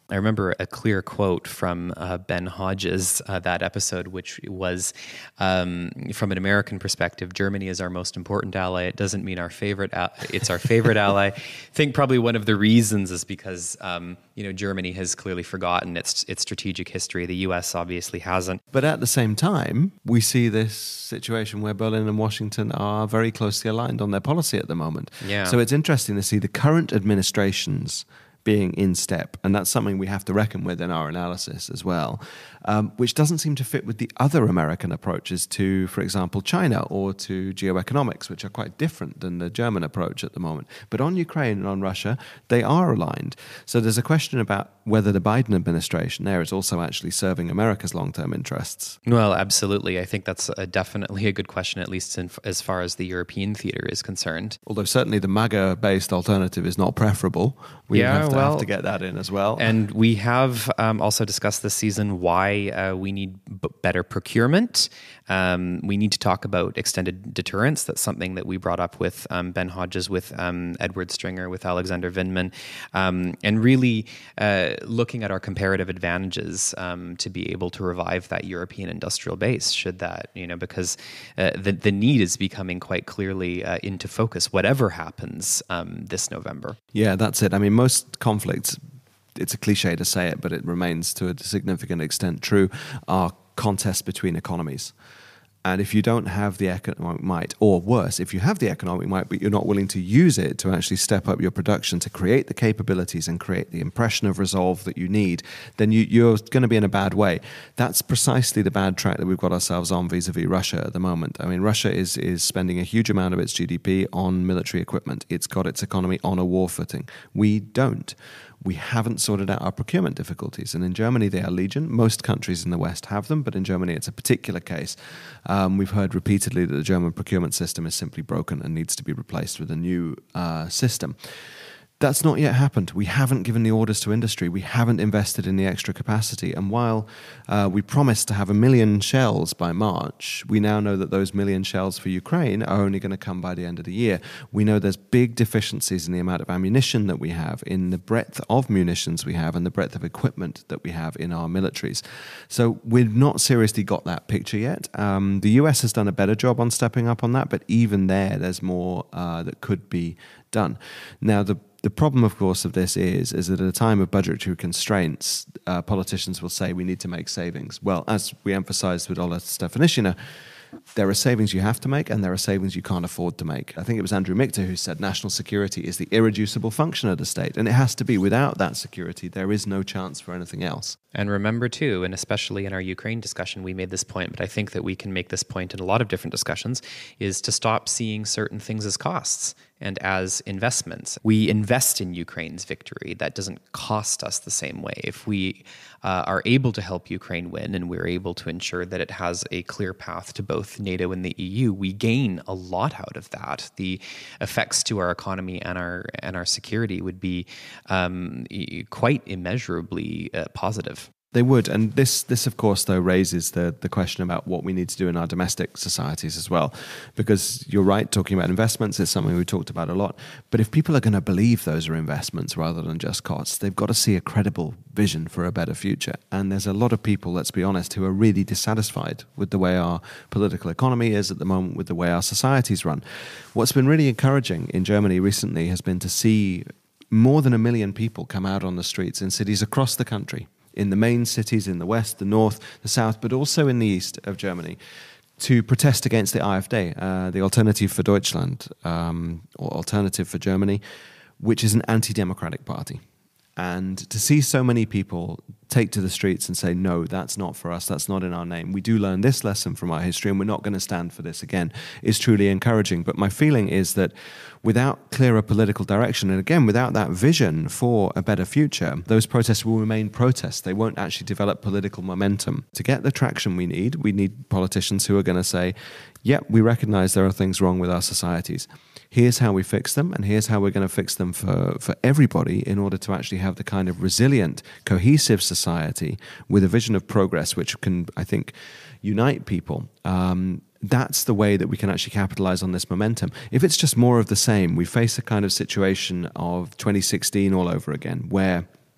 I remember a clear quote from uh, Ben Hodges, uh, that episode, which was, um, from an American perspective, Germany is our most important ally. It doesn't mean our favorite, al- it's our favorite ally. I think probably one of the reasons is because, um, you know, Germany has clearly forgotten its its strategic history. The U S obviously hasn't. But at the same time, we see this situation where Berlin and Washington are very closely aligned on their policy at the moment. Yeah. So it's interesting to see the current administrations being in step, and that's something we have to reckon with in our analysis as well, um, which doesn't seem to fit with the other American approaches to, for example, China or to geoeconomics, which are quite different than the German approach at the moment. But on Ukraine and on Russia, they are aligned. So there's a question about whether the Biden administration there is also actually serving America's long-term interests. Well, absolutely. I think that's a, definitely a good question, at least in, as far as the European theater is concerned. Although certainly the MAGA-based alternative is not preferable. We yeah, have to well, have to get that in as well. And we have um, also discussed this season why uh, we need b- better procurement. Um, we need to talk about extended deterrence. That's something that we brought up with um, Ben Hodges, with um, Edward Stringer, with Alexander Vindman, um, and really uh, looking at our comparative advantages um, to be able to revive that European industrial base, should that, you know, because uh, the, the need is becoming quite clearly uh, into focus, whatever happens um, this November. Yeah, that's it. I mean, most conflicts, it's a cliche to say it, but it remains to a significant extent true, are contests between economies. And if you don't have the economic might, or worse, if you have the economic might, but you're not willing to use it to actually step up your production, to create the capabilities and create the impression of resolve that you need, then you, you're going to be in a bad way. That's precisely the bad track that we've got ourselves on vis-a-vis Russia at the moment. I mean, Russia is, is spending a huge amount of its G D P on military equipment. It's got its economy on a war footing. We don't. We haven't sorted out our procurement difficulties. And in Germany, they are legion. Most countries in the West have them, but in Germany, it's a particular case. Um, we've heard repeatedly that the German procurement system is simply broken and needs to be replaced with a new uh, system. That's not yet happened. We haven't given the orders to industry. We haven't invested in the extra capacity. And while uh, we promised to have a million shells by March, we now know that those million shells for Ukraine are only going to come by the end of the year. We know there's big deficiencies in the amount of ammunition that we have, in the breadth of munitions we have, and the breadth of equipment that we have in our militaries. So we've not seriously got that picture yet. Um, the U S has done a better job on stepping up on that, but even there, there's more uh, that could be done. Now, the The problem, of course, of this is, is that at a time of budgetary constraints, uh, politicians will say we need to make savings. Well, as we emphasized with Ola Stefanishina, there are savings you have to make and there are savings you can't afford to make. I think it was Andrew Michter who said national security is the irreducible function of the state, and it has to be. Without that security, there is no chance for anything else. And remember too, and especially in our Ukraine discussion, we made this point, but I think that we can make this point in a lot of different discussions, is to stop seeing certain things as costs and as investments. We invest in Ukraine's victory. That doesn't cost us the same way. If we uh, are able to help Ukraine win and we're able to ensure that it has a clear path to both NATO and the E U, we gain a lot out of that. The effects to our economy and our and our security would be um, quite immeasurably uh, positive. They would. And this, this of course, though, raises the, the question about what we need to do in our domestic societies as well. Because you're right, talking about investments is something we talked about a lot. But if people are going to believe those are investments rather than just costs, they've got to see a credible vision for a better future. And there's a lot of people, let's be honest, who are really dissatisfied with the way our political economy is at the moment, with the way our societies run. What's been really encouraging in Germany recently has been to see more than a million people come out on the streets in cities across the country, in the main cities in the west, the north, the south, but also in the east of Germany, to protest against the AfD, uh, the Alternative for Deutschland, um, or Alternative for Germany, which is an anti-democratic party. And to see so many people take to the streets and say, no, that's not for us, that's not in our name, we do learn this lesson from our history and we're not going to stand for this again, is truly encouraging. But my feeling is that without clearer political direction, and again, without that vision for a better future, those protests will remain protests. They won't actually develop political momentum. To get the traction we need, we need politicians who are going to say, yep, we recognize there are things wrong with our societies. Here's how we fix them, and here's how we're going to fix them for, for everybody in order to actually have the kind of resilient, cohesive society with a vision of progress which can, I think, unite people. Um, that's the way that we can actually capitalize on this momentum. If it's just more of the same, we face a kind of situation of twenty sixteen all over again, where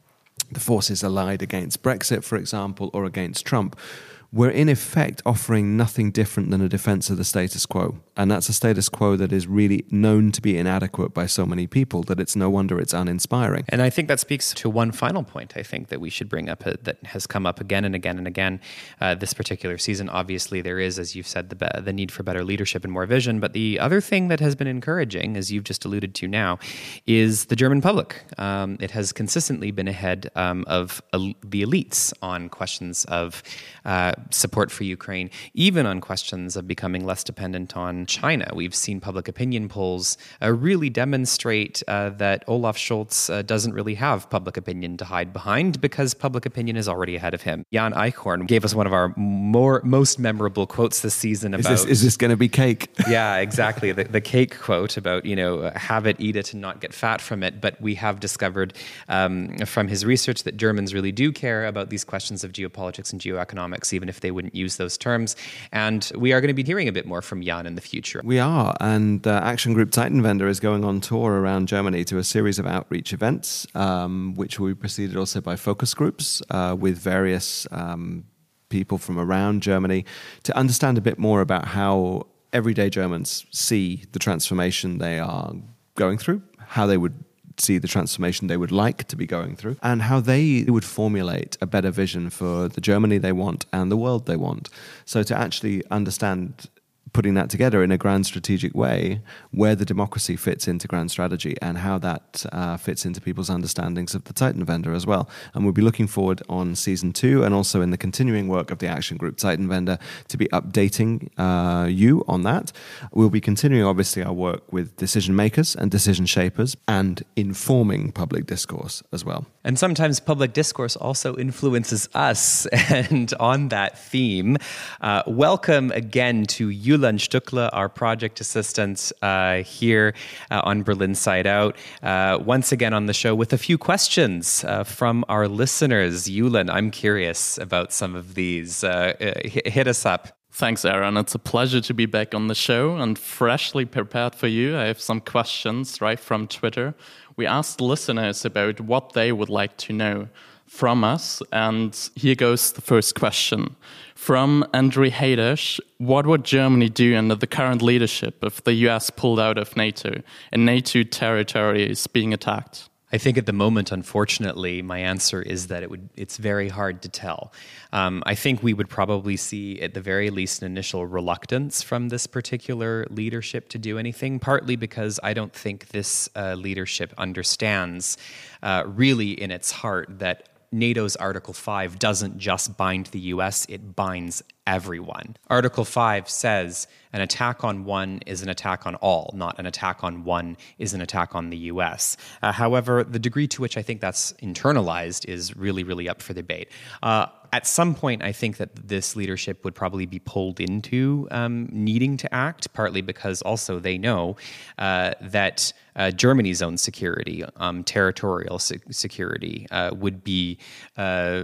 the forces allied against Brexit, for example, or against Trump, we're in effect offering nothing different than a defense of the status quo. And that's a status quo that is really known to be inadequate by so many people that it's no wonder it's uninspiring. And I think that speaks to one final point, I think, that we should bring up uh, that has come up again and again and again uh, this particular season. Obviously, there is, as you've said, the, be- the need for better leadership and more vision. But the other thing that has been encouraging, as you've just alluded to now, is the German public. Um, it has consistently been ahead um, of uh, the elites on questions of uh, support for Ukraine, even on questions of becoming less dependent on China. We've seen public opinion polls uh, really demonstrate uh, that Olaf Scholz uh, doesn't really have public opinion to hide behind because public opinion is already ahead of him. Jan Eichhorn gave us one of our more most memorable quotes this season about... Is this, is this going to be cake? Yeah, exactly. The, the cake quote about, you know, have it, eat it, and not get fat from it. But we have discovered um, from his research that Germans really do care about these questions of geopolitics and geoeconomics, even if they wouldn't use those terms. And we are going to be hearing a bit more from Jan in the future. We are. And uh, Action Group Zeitenwende is going on tour around Germany to a series of outreach events, um, which will be preceded also by focus groups uh, with various um, people from around Germany to understand a bit more about how everyday Germans see the transformation they are going through, how they would see the transformation they would like to be going through, and how they would formulate a better vision for the Germany they want and the world they want. So to actually understand, putting that together in a grand strategic way, where the democracy fits into grand strategy and how that uh, fits into people's understandings of the Zeitenwende as well. And we'll be looking forward on season two and also in the continuing work of the Action Group Zeitenwende to be updating uh, you on that. We'll be continuing, obviously, our work with decision makers and decision shapers and informing public discourse as well. And sometimes public discourse also influences us. And on that theme, uh, welcome again to Julian Stuckler, our project assistant uh, here uh, on BerlinsideOut, uh, once again on the show with a few questions uh, from our listeners. Julian, I'm curious about some of these. Uh, h- hit us up. Thanks, Aaron. It's a pleasure to be back on the show and freshly prepared for you. I have some questions right from Twitter. We asked listeners about what they would like to know from us, and here goes the first question. From Andrew Haydash, what would Germany do under the current leadership if the U S pulled out of NATO and NATO territory is being attacked? I think at the moment, unfortunately, my answer is that it would. It's very hard to tell. Um, I think we would probably see, at the very least, an initial reluctance from this particular leadership to do anything, partly because I don't think this uh, leadership understands uh, really in its heart that NATO's Article five doesn't just bind the U S, it binds everyone. Article five says an attack on one is an attack on all, not an attack on one is an attack on the U S. Uh, however, the degree to which I think that's internalized is really, really up for debate. Uh, At some point, I think that this leadership would probably be pulled into um, needing to act, partly because also they know uh, that uh, Germany's own security, um, territorial se- security, uh, would be uh,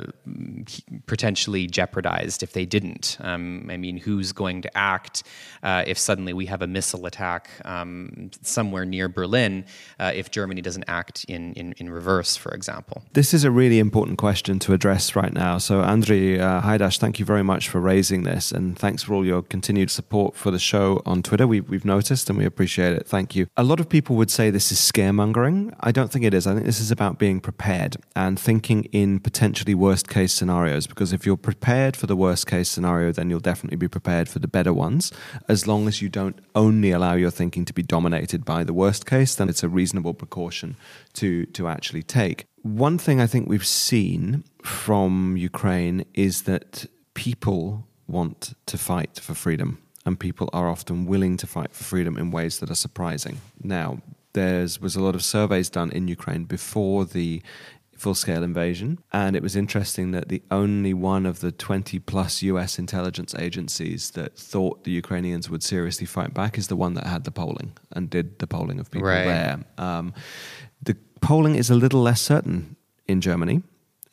potentially jeopardized if they didn't. Um, I mean, who's going to act uh, if suddenly we have a missile attack um, somewhere near Berlin uh, if Germany doesn't act in, in, in reverse, for example? This is a really important question to address right now. So, Andriy uh, Haydash, thank you very much for raising this, and thanks for all your continued support for the show on Twitter. We, we've noticed and we appreciate it. Thank you. A lot of people would say this is scaremongering. I don't think it is. I think this is about being prepared and thinking in potentially worst case scenarios, because if you're prepared for the worst case scenario, then you'll definitely be prepared for the better ones. As long as you don't only allow your thinking to be dominated by the worst case, then it's a reasonable precaution to, to actually take. One thing I think we've seen from Ukraine is that people want to fight for freedom, and people are often willing to fight for freedom in ways that are surprising. Now, there was a lot of surveys done in Ukraine before the full-scale invasion, and it was interesting that the only one of the twenty plus U S intelligence agencies that thought the Ukrainians would seriously fight back is the one that had the polling and did the polling of people right. there. Um, the polling is a little less certain in Germany.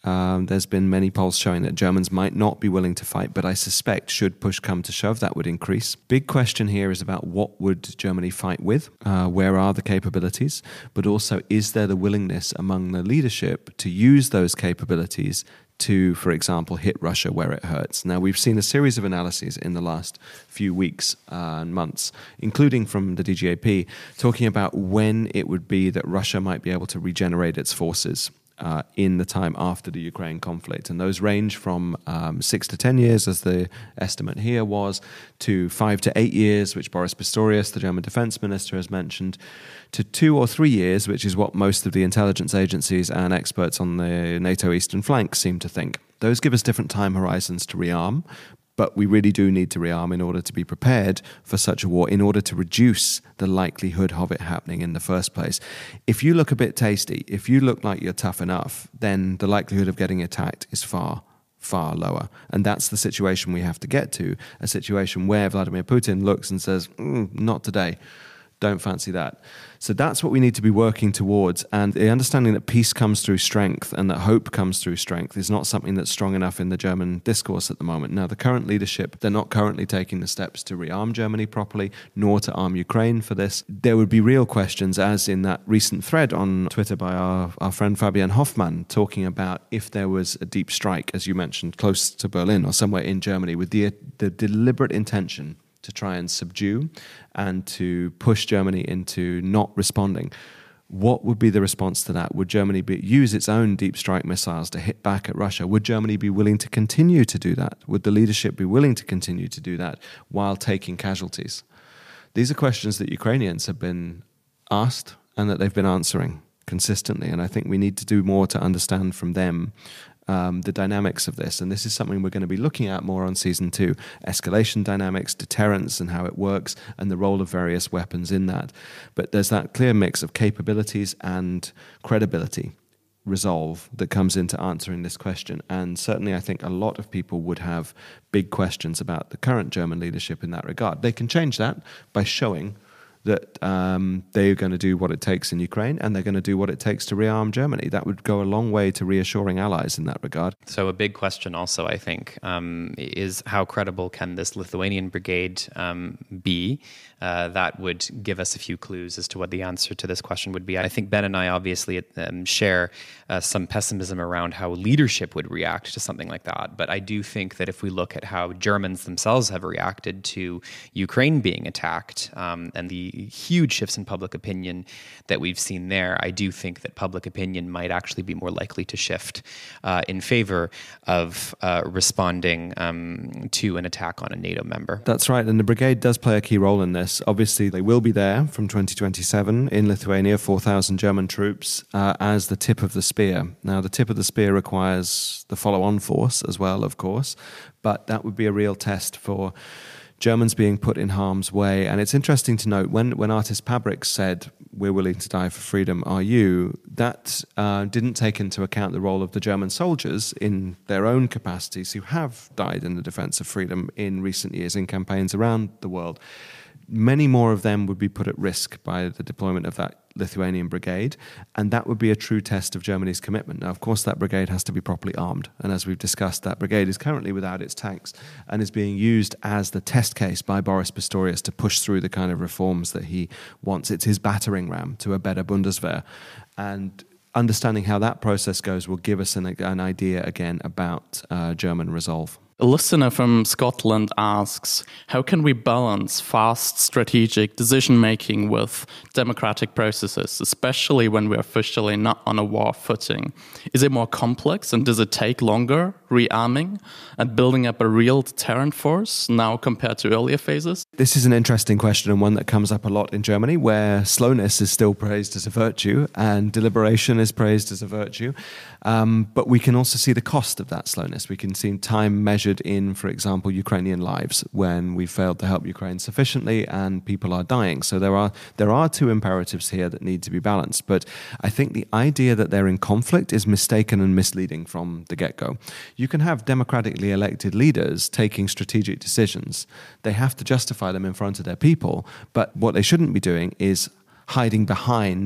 Um, there's been many polls showing that Germans might not be willing to fight, but I suspect should push come to shove, that would increase. Big question here is about what would Germany fight with? Uh, where are the capabilities? But also, is there the willingness among the leadership to use those capabilities to, for example, hit Russia where it hurts? Now, we've seen a series of analyses in the last few weeks uh, and months, including from the D G A P, talking about when it would be that Russia might be able to regenerate its forces uh, in the time after the Ukraine conflict. And those range from um, six to ten years, as the estimate here was, to five to eight years, which Boris Pistorius, the German defense minister, has mentioned, to two or three years, which is what most of the intelligence agencies and experts on the NATO eastern flank seem to think. Those give us different time horizons to rearm, but we really do need to rearm in order to be prepared for such a war, in order to reduce the likelihood of it happening in the first place. If you look a bit tasty, if you look like you're tough enough, then the likelihood of getting attacked is far far lower. And that's the situation we have to get to, a situation where Vladimir Putin looks and says, mm, not today. Don't fancy that. So that's what we need to be working towards. And the understanding that peace comes through strength and that hope comes through strength is not something that's strong enough in the German discourse at the moment. Now, the current leadership, they're not currently taking the steps to rearm Germany properly, nor to arm Ukraine for this. There would be real questions, as in that recent thread on Twitter by our, our friend Fabian Hoffmann, talking about if there was a deep strike, as you mentioned, close to Berlin or somewhere in Germany, with the, the deliberate intention to try and subdue and to push Germany into not responding. What would be the response to that? Would Germany be, use its own deep strike missiles to hit back at Russia? Would Germany be willing to continue to do that? Would the leadership be willing to continue to do that while taking casualties? These are questions that Ukrainians have been asked and that they've been answering consistently. And I think we need to do more to understand from them Um, the dynamics of this. And this is something we're going to be looking at more on season two. Escalation dynamics, deterrence and how it works, and the role of various weapons in that. But there's that clear mix of capabilities and credibility, resolve, that comes into answering this question. And certainly I think a lot of people would have big questions about the current German leadership in that regard. They can change that by showing that um, they're going to do what it takes in Ukraine, and they're going to do what it takes to rearm Germany. That would go a long way to reassuring allies in that regard. So a big question also, I think, um, is how credible can this Lithuanian brigade um, be? Uh, that would give us a few clues as to what the answer to this question would be. I think Ben and I obviously um, share uh, some pessimism around how leadership would react to something like that. But I do think that if we look at how Germans themselves have reacted to Ukraine being attacked um, and the huge shifts in public opinion that we've seen there, I do think that public opinion might actually be more likely to shift uh, in favor of uh, responding um, to an attack on a NATO member. That's right, and the brigade does play a key role in this. Obviously, they will be there from twenty twenty-seven in Lithuania, four thousand German troops, uh, as the tip of the spear. Now, the tip of the spear requires the follow-on force as well, of course, but that would be a real test for Germans being put in harm's way. And it's interesting to note, when, when Artis Pabriks said, we're willing to die for freedom, are you? That uh, didn't take into account the role of the German soldiers in their own capacities who have died in the defense of freedom in recent years in campaigns around the world. Many more of them would be put at risk by the deployment of that Lithuanian brigade, and that would be a true test of Germany's commitment. Now, of course, that brigade has to be properly armed, and as we've discussed, that brigade is currently without its tanks and is being used as the test case by Boris Pistorius to push through the kind of reforms that he wants. It's his battering ram to a better Bundeswehr, and understanding how that process goes will give us an, an idea again about uh, German resolve. A listener from Scotland asks, how can we balance fast strategic decision-making with democratic processes, especially when we're officially not on a war footing? Is it more complex, and does it take longer, rearming and building up a real deterrent force now compared to earlier phases? This is an interesting question, and one that comes up a lot in Germany, where slowness is still praised as a virtue and deliberation is praised as a virtue. Um, but we can also see the cost of that slowness. We can see time measured in, for example, Ukrainian lives, when we failed to help Ukraine sufficiently and people are dying. So there are there are two imperatives here that need to be balanced. But I think the idea that they're in conflict is mistaken and misleading from the get-go. You can have democratically elected leaders taking strategic decisions. They have to justify them in front of their people. But what they shouldn't be doing is hiding behind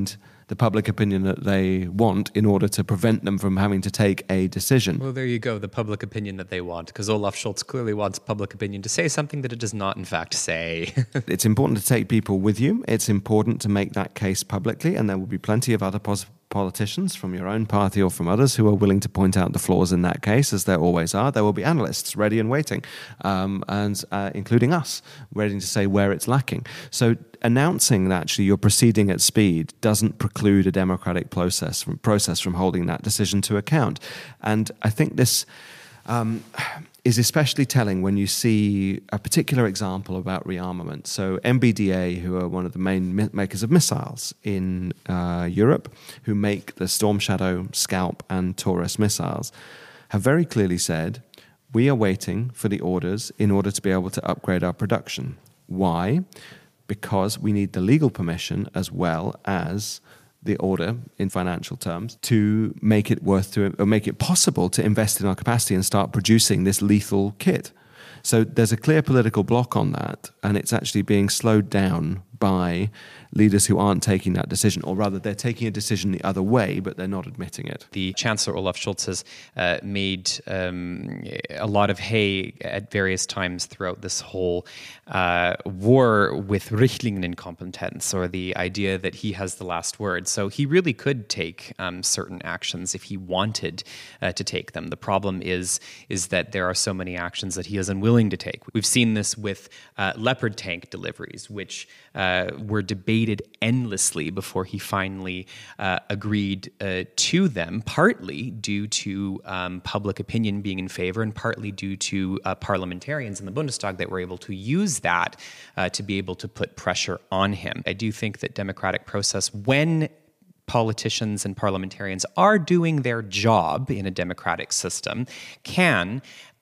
the public opinion that they want in order to prevent them from having to take a decision. Well, there you go, the public opinion that they want, because Olaf Scholz clearly wants public opinion to say something that it does not, in fact, say. It's important to take people with you. It's important to make that case publicly, and there will be plenty of other pos- politicians from your own party or from others who are willing to point out the flaws in that case, as there always are. There will be analysts ready and waiting, um, and uh, including us, ready to say where it's lacking. So announcing that actually you're proceeding at speed doesn't preclude a democratic process from, process from holding that decision to account. And I think this um, is especially telling when you see a particular example about rearmament. So M B D A, who are one of the main mi- makers of missiles in uh, Europe, who make the Storm Shadow, Scalp and Taurus missiles, have very clearly said, we are waiting for the orders in order to be able to upgrade our production. Why? Because we need the legal permission as well as the order in financial terms to make it worth to or make it possible to invest in our capacity and start producing this lethal kit. So there's a clear political block on that, and it's actually being slowed down by leaders who aren't taking that decision, or rather they're taking a decision the other way, but they're not admitting it. The Chancellor Olaf Scholz has uh, made um, a lot of hay at various times throughout this whole uh, war with Richtlinienkompetenz, or the idea that he has the last word. So he really could take um, certain actions if he wanted uh, to take them. The problem is, is that there are so many actions that he is unwilling to take. We've seen this with uh, Leopard tank deliveries, which uh, were debated endlessly before he finally uh, agreed uh, to them, partly due to um, public opinion being in favor and partly due to uh, parliamentarians in the Bundestag that were able to use that uh, to be able to put pressure on him. I do think that democratic process, when politicians and parliamentarians are doing their job in a democratic system, can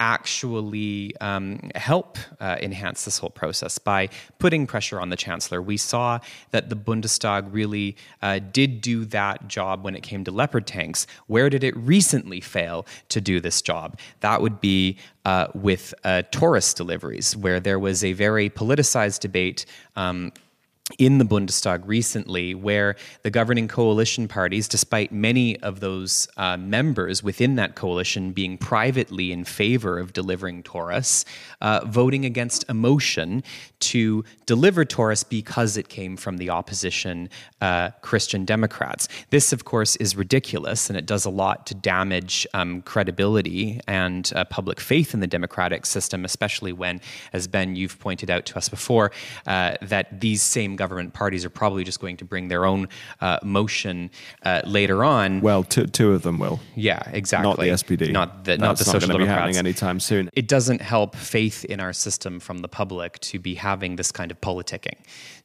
actually um, help uh, enhance this whole process by putting pressure on the Chancellor. We saw that the Bundestag really uh, did do that job when it came to Leopard tanks. Where did it recently fail to do this job? That would be uh, with uh, Taurus deliveries, where there was a very politicized debate um, in the Bundestag recently, where the governing coalition parties, despite many of those uh, members within that coalition being privately in favor of delivering Taurus, uh, voting against a motion to deliver Taurus because it came from the opposition uh, Christian Democrats. This, of course, is ridiculous, and it does a lot to damage um, credibility and uh, public faith in the democratic system, especially when, as Ben, you've pointed out to us before, uh, that these same government parties are probably just going to bring their own uh, motion uh, later on. Well, two, two of them will. Yeah, exactly. Not the S P D. Not the, not the That's not Social going to be Democrats. happening anytime soon. It doesn't help faith in our system from the public to be having this kind of politicking,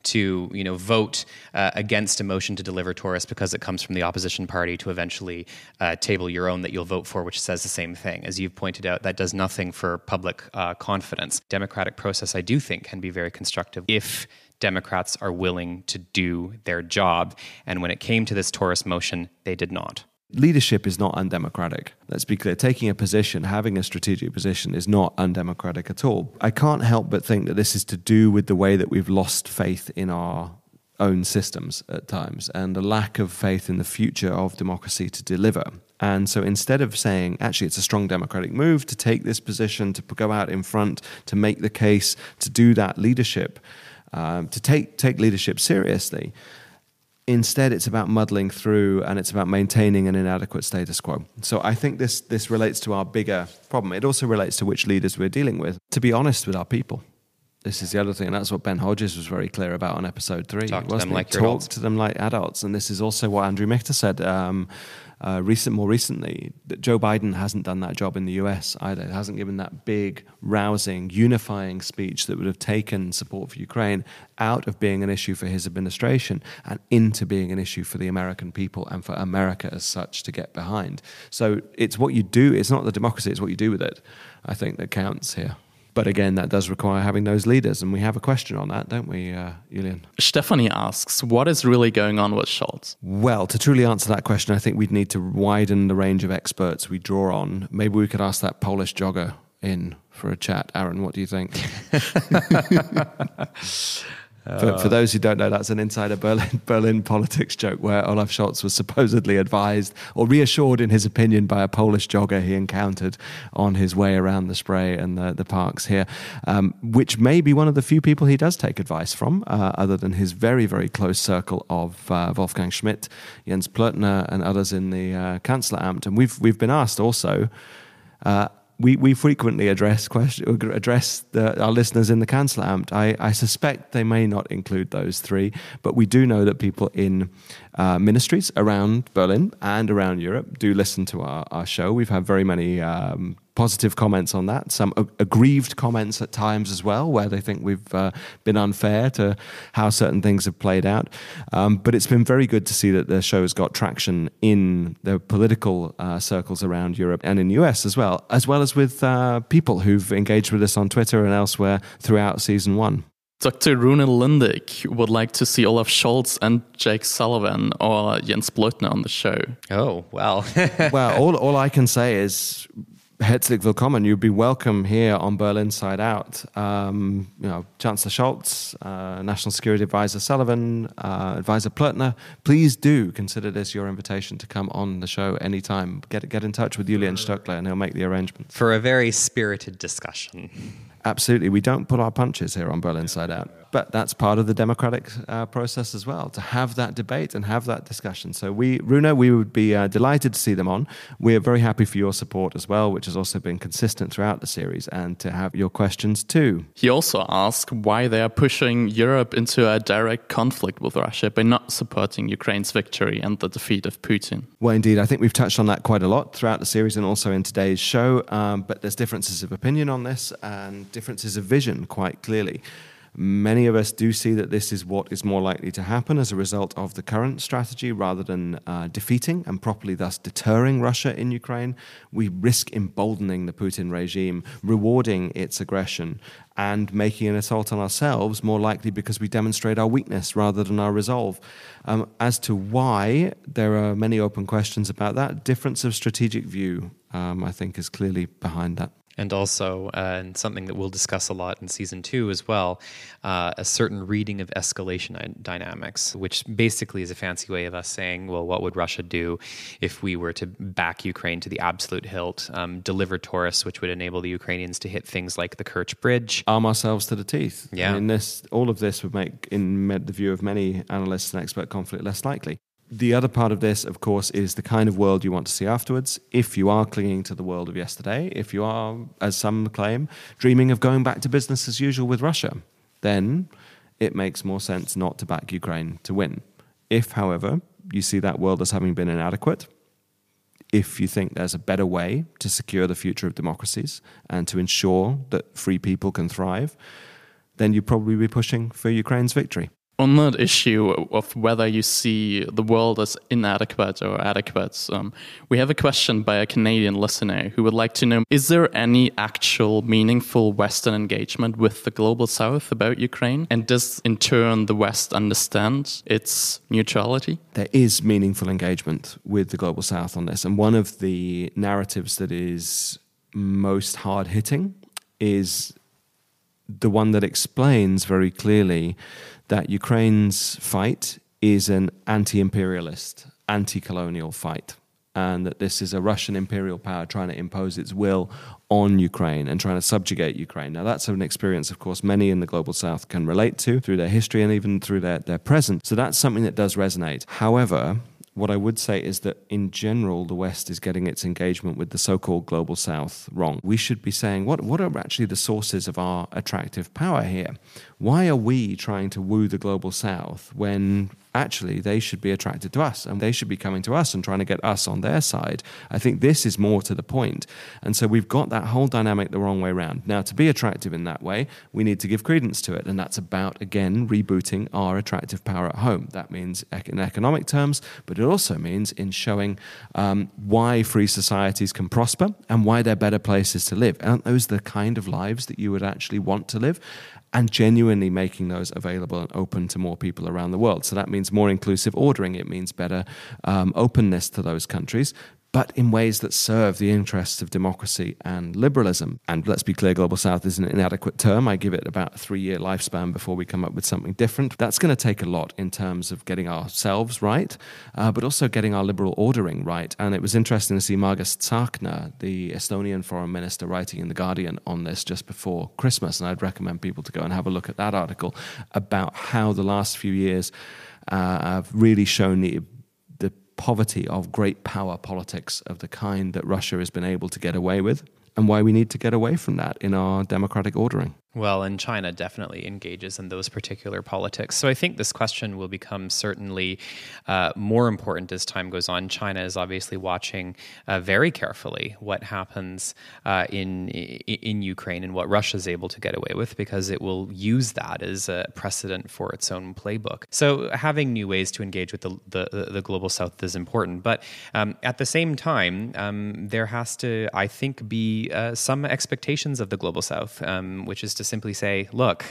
to you know vote uh, against a motion to deliver Taurus because it comes from the opposition party, to eventually uh, table your own that you'll vote for, which says the same thing. As you've pointed out, that does nothing for public uh, confidence. Democratic process, I do think, can be very constructive if Democrats are willing to do their job. And when it came to this Taurus motion, they did not. Leadership is not undemocratic. Let's be clear. Taking a position, having a strategic position is not undemocratic at all. I can't help but think that this is to do with the way that we've lost faith in our own systems at times and a lack of faith in the future of democracy to deliver. And so instead of saying, actually, it's a strong democratic move to take this position, to go out in front, to make the case, to do that leadership, Um, to take take leadership seriously. Instead, it's about muddling through, and it's about maintaining an inadequate status quo. So I think this this relates to our bigger problem. It also relates to which leaders we're dealing with. To be honest with our people, this is the other thing, and that's what Ben Hodges was very clear about on episode three. Talk to them it? like Talk adults. to them like adults, and this is also what Andrew Michter said um, uh, recent, more recently. That Joe Biden hasn't done that job in the U S either. He hasn't given that big, rousing, unifying speech that would have taken support for Ukraine out of being an issue for his administration and into being an issue for the American people and for America as such to get behind. So it's what you do. It's not the democracy. It's what you do with it, I think, that counts here. But again, that does require having those leaders, and we have a question on that, don't we, uh, Julian? Stephanie asks, what is really going on with Scholz? Well, to truly answer that question, I think we'd need to widen the range of experts we draw on. Maybe we could ask that Polish jogger in for a chat. Aaron, what do you think? For, for those who don't know, that's an insider Berlin Berlin politics joke where Olaf Scholz was supposedly advised or reassured in his opinion by a Polish jogger he encountered on his way around the Spree and the, the parks here, um, which may be one of the few people he does take advice from, uh, other than his very, very close circle of uh, Wolfgang Schmidt, Jens Plötner, and others in the uh, Kanzleramt. And we've we've been asked also. Uh, We we frequently address question, address the, our listeners in the Kanzleramt. I, I suspect they may not include those three, but we do know that people in uh, ministries around Berlin and around Europe do listen to our, our show. We've had very many um, positive comments on that, some ag- aggrieved comments at times as well, where they think we've uh, been unfair to how certain things have played out. Um, but it's been very good to see that the show has got traction in the political uh, circles around Europe and in the U S as well, as well as with uh, people who've engaged with us on Twitter and elsewhere throughout season one. Doctor Rune Lindick would like to see Olaf Scholz and Jake Sullivan or Jens Blötner on the show. Oh, well. Well, all, all I can say is herzlich willkommen. You'd be welcome here on BerlinsideOut. Um, you know, Chancellor Scholz, uh, National Security Advisor Sullivan, uh, Advisor Plötner. Please do consider this your invitation to come on the show anytime. Get get in touch with Julian Stöckler and he'll make the arrangements. For a very spirited discussion. Absolutely. We don't pull our punches here on BerlinsideOut. But that's part of the democratic uh, process as well, to have that debate and have that discussion. So we, Rune, we would be uh, delighted to see them on. We're very happy for your support as well, which has also been consistent throughout the series, and to have your questions too. He also asked why they are pushing Europe into a direct conflict with Russia by not supporting Ukraine's victory and the defeat of Putin. Well, indeed, I think we've touched on that quite a lot throughout the series and also in today's show, um, but there's differences of opinion on this and differences of vision quite clearly. Many of us do see that this is what is more likely to happen as a result of the current strategy rather than uh, defeating and properly thus deterring Russia in Ukraine. We risk emboldening the Putin regime, rewarding its aggression and making an assault on ourselves more likely because we demonstrate our weakness rather than our resolve. Um, as to why, there are many open questions about that. Difference of strategic view, um, I think, is clearly behind that. And also, uh, and something that we'll discuss a lot in season two as well, uh, a certain reading of escalation dynamics, which basically is a fancy way of us saying, well, what would Russia do if we were to back Ukraine to the absolute hilt, um, deliver Taurus, which would enable the Ukrainians to hit things like the Kerch Bridge. Arm ourselves to the teeth. Yeah. I mean, this, all of this would make, in the view of many analysts and expert, conflict less likely. The other part of this, of course, is the kind of world you want to see afterwards. If you are clinging to the world of yesterday, if you are, as some claim, dreaming of going back to business as usual with Russia, then it makes more sense not to back Ukraine to win. If, however, you see that world as having been inadequate, if you think there's a better way to secure the future of democracies and to ensure that free people can thrive, then you'd probably be pushing for Ukraine's victory. On that issue of whether you see the world as inadequate or adequate, um, we have a question by a Canadian listener who would like to know, is there any actual meaningful Western engagement with the Global South about Ukraine? And does, in turn, the West understand its neutrality? There is meaningful engagement with the Global South on this. And one of the narratives that is most hard-hitting is the one that explains very clearly that Ukraine's fight is an anti-imperialist, anti-colonial fight, and that this is a Russian imperial power trying to impose its will on Ukraine and trying to subjugate Ukraine. Now, that's an experience, of course, many in the Global South can relate to through their history and even through their, their present. So that's something that does resonate. However, what I would say is that in general, the West is getting its engagement with the so-called Global South wrong. We should be saying, what, what are actually the sources of our attractive power here? Why are we trying to woo the Global South when actually they should be attracted to us and they should be coming to us and trying to get us on their side? I think this is more to the point. And so we've got that whole dynamic the wrong way around. Now, to be attractive in that way, we need to give credence to it. And that's about, again, rebooting our attractive power at home. That means in economic terms, but it also means in showing um, why free societies can prosper and why they're better places to live. Aren't those the kind of lives that you would actually want to live? And genuinely making those available and open to more people around the world. So that means more inclusive ordering. It means better um, openness to those countries. but in ways that serve the interests of democracy and liberalism. And let's be clear, Global South is an inadequate term. I give it about a three-year lifespan before we come up with something different. That's going to take a lot in terms of getting ourselves right, uh, but also getting our liberal ordering right. And it was interesting to see Margus Tsahkna, the Estonian foreign minister, writing in The Guardian on this just before Christmas. And I'd recommend people to go and have a look at that article about how the last few years uh, have really shown the poverty of great power politics of the kind that Russia has been able to get away with, and why we need to get away from that in our democratic ordering. Well, and China definitely engages in those particular politics. So I think this question will become certainly uh, more important as time goes on. China is obviously watching uh, very carefully what happens uh, in in Ukraine and what Russia is able to get away with, because it will use that as a precedent for its own playbook. So having new ways to engage with the the, the global South is important. But um, at the same time, um, there has to, I think, be uh, some expectations of the global South, um, which is to simply say, look,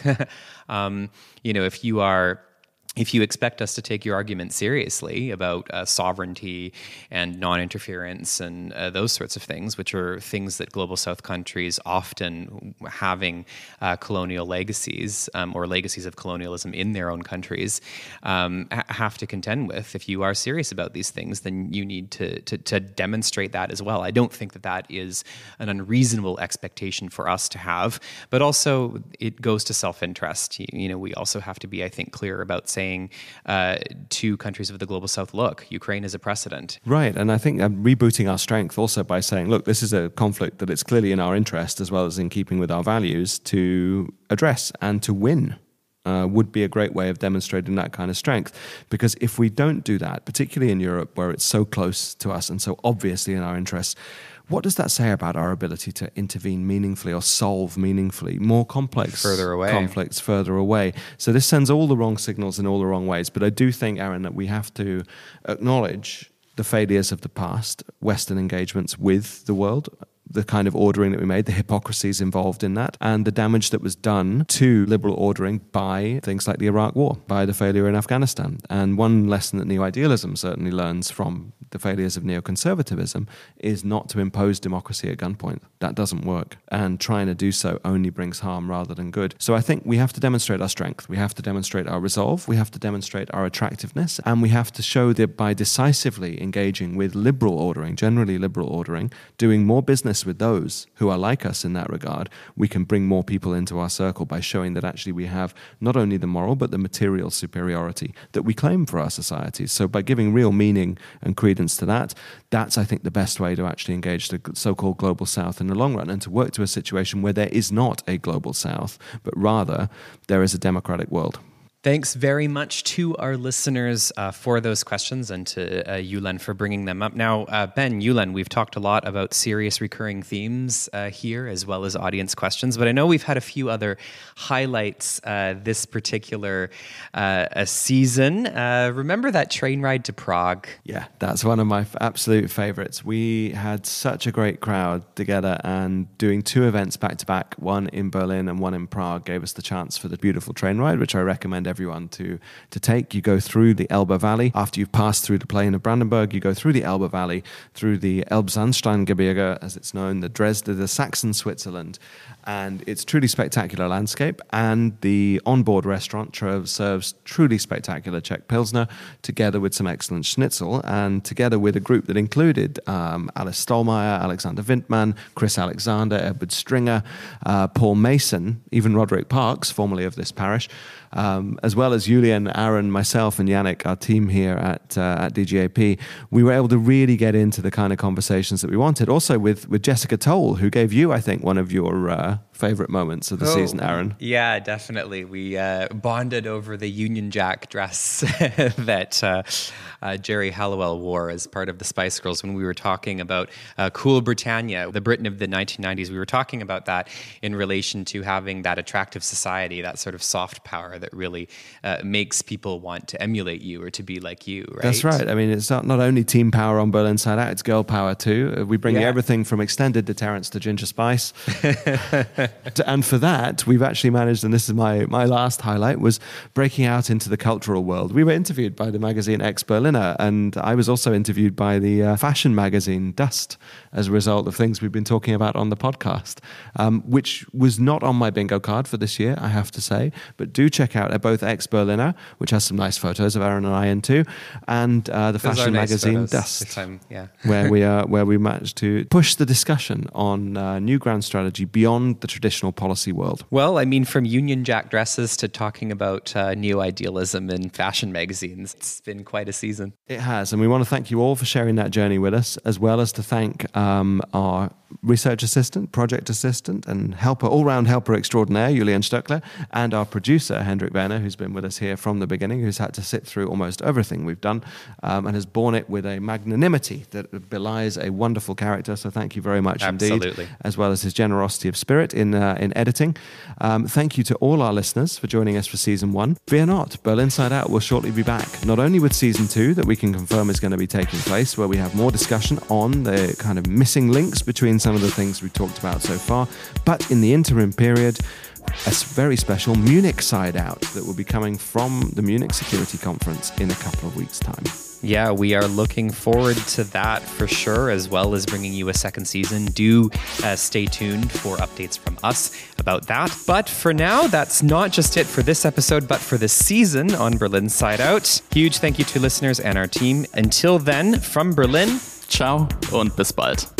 um, you know, if you are if you expect us to take your argument seriously about uh, sovereignty and non-interference and uh, those sorts of things, which are things that global South countries often having uh, colonial legacies um, or legacies of colonialism in their own countries um, ha- have to contend with. If you are serious about these things, then you need to, to, to demonstrate that as well. I don't think that that is an unreasonable expectation for us to have, but also it goes to self-interest. You, you know, we also have to be, I think, clear about saying Uh, to countries of the global South, look, Ukraine is a precedent. Right, and I think I'm rebooting our strength also by saying, look, this is a conflict that it's clearly in our interest, as well as in keeping with our values, to address and to win. Uh, would be a great way of demonstrating that kind of strength. Because if we don't do that, particularly in Europe, where it's so close to us and so obviously in our interests, what does that say about our ability to intervene meaningfully or solve meaningfully more complex further away. conflicts further away? So this sends all the wrong signals in all the wrong ways. But I do think, Aaron, that we have to acknowledge the failures of the past, Western engagements with the world, the kind of ordering that we made, the hypocrisies involved in that, and the damage that was done to liberal ordering by things like the Iraq War, by the failure in Afghanistan. And one lesson that neo-idealism certainly learns from the failures of neoconservatism is not to impose democracy at gunpoint. That doesn't work. And trying to do so only brings harm rather than good. So I think we have to demonstrate our strength. We have to demonstrate our resolve. We have to demonstrate our attractiveness. And we have to show that by decisively engaging with liberal ordering, generally liberal ordering, doing more business with those who are like us in that regard, we can bring more people into our circle by showing that actually we have not only the moral but the material superiority that we claim for our societies. So by giving real meaning and credence to that, that's, I think, the best way to actually engage the so-called global South in the long run, and to work to a situation where there is not a global South, but rather there is a democratic world. Thanks very much to our listeners uh, for those questions, and to uh, Yulen for bringing them up. Now, uh, Ben, Yulen, we've talked a lot about serious recurring themes uh, here, as well as audience questions, but I know we've had a few other highlights uh, this particular uh, season. Uh, remember that train ride to Prague? Yeah, that's one of my f- absolute favorites. We had such a great crowd together, and doing two events back to back, one in Berlin and one in Prague, gave us the chance for the beautiful train ride, which I recommend everyone to to take. You go through the Elbe Valley. After you've passed through the plain of Brandenburg, you go through the Elbe Valley, through the Elbsandsteingebirge, as it's known, the Dresde, the Saxon Switzerland. And it's truly spectacular landscape. And the onboard restaurant tr- serves truly spectacular Czech Pilsner, together with some excellent schnitzel, and together with a group that included um, Alice Stolmeyer, Alexander Windman, Chris Alexander, Edward Stringer, uh, Paul Mason, even Roderick Parks, formerly of this parish, Um, as well as Julian, Aaron, myself, and Yannick, our team here at uh, at D G A P. We were able to really get into the kind of conversations that we wanted. Also with, with Jessica Toll, who gave you, I think, one of your uh, favorite moments of the oh, season, Aaron. Yeah, definitely. We uh, bonded over the Union Jack dress that uh, uh, Jerry Halliwell wore as part of the Spice Girls when we were talking about uh, Cool Britannia, the Britain of the nineteen nineties. We were talking about that in relation to having that attractive society, that sort of soft power that really uh, makes people want to emulate you or to be like you, right? That's right. I mean, it's not, not only team power on BerlinsideOut, it's girl power too. Uh, we bring yeah. you everything from extended deterrence to ginger spice. And for that, we've actually managed, and this is my, my last highlight, was breaking out into the cultural world. We were interviewed by the magazine Ex-Berliner, and I was also interviewed by the uh, fashion magazine Dust as a result of things we've been talking about on the podcast, um, which was not on my bingo card for this year, I have to say. But do check out uh, both Ex-Berliner, which has some nice photos of Aaron and I in too, and uh, the Those fashion nice magazine photos Dust, this time, yeah. where we are, where we managed to push the discussion on uh, new ground strategy beyond the traditional policy world. Well, I mean, from Union Jack dresses to talking about uh, neo-idealism in fashion magazines, it's been quite a season. It has, and we want to thank you all for sharing that journey with us, as well as to thank um, our research assistant, project assistant, and helper, all-round helper extraordinaire, Julian Stöckler, and our producer, Hendrik Werner, who's been with us here from the beginning, who's had to sit through almost everything we've done, um, and has borne it with a magnanimity that belies a wonderful character. So thank you very much Absolutely. indeed, as well as his generosity of spirit in uh, in editing. Um, thank you to all our listeners for joining us for season one. Fear not, BerlinsideOut will shortly be back, not only with season two that we can confirm is going to be taking place, where we have more discussion on the kind of missing links between some of the things we've talked about so far, but in the interim period, a very special Munich Side Out that will be coming from the Munich Security Conference in a couple of weeks' time. Yeah, we are looking forward to that for sure, as well as bringing you a second season. Do uh, stay tuned for updates from us about that. But for now, that's not just it for this episode, but for this season on Berlin Side Out. Huge thank you to listeners and our team. Until then, from Berlin, Ciao und bis bald.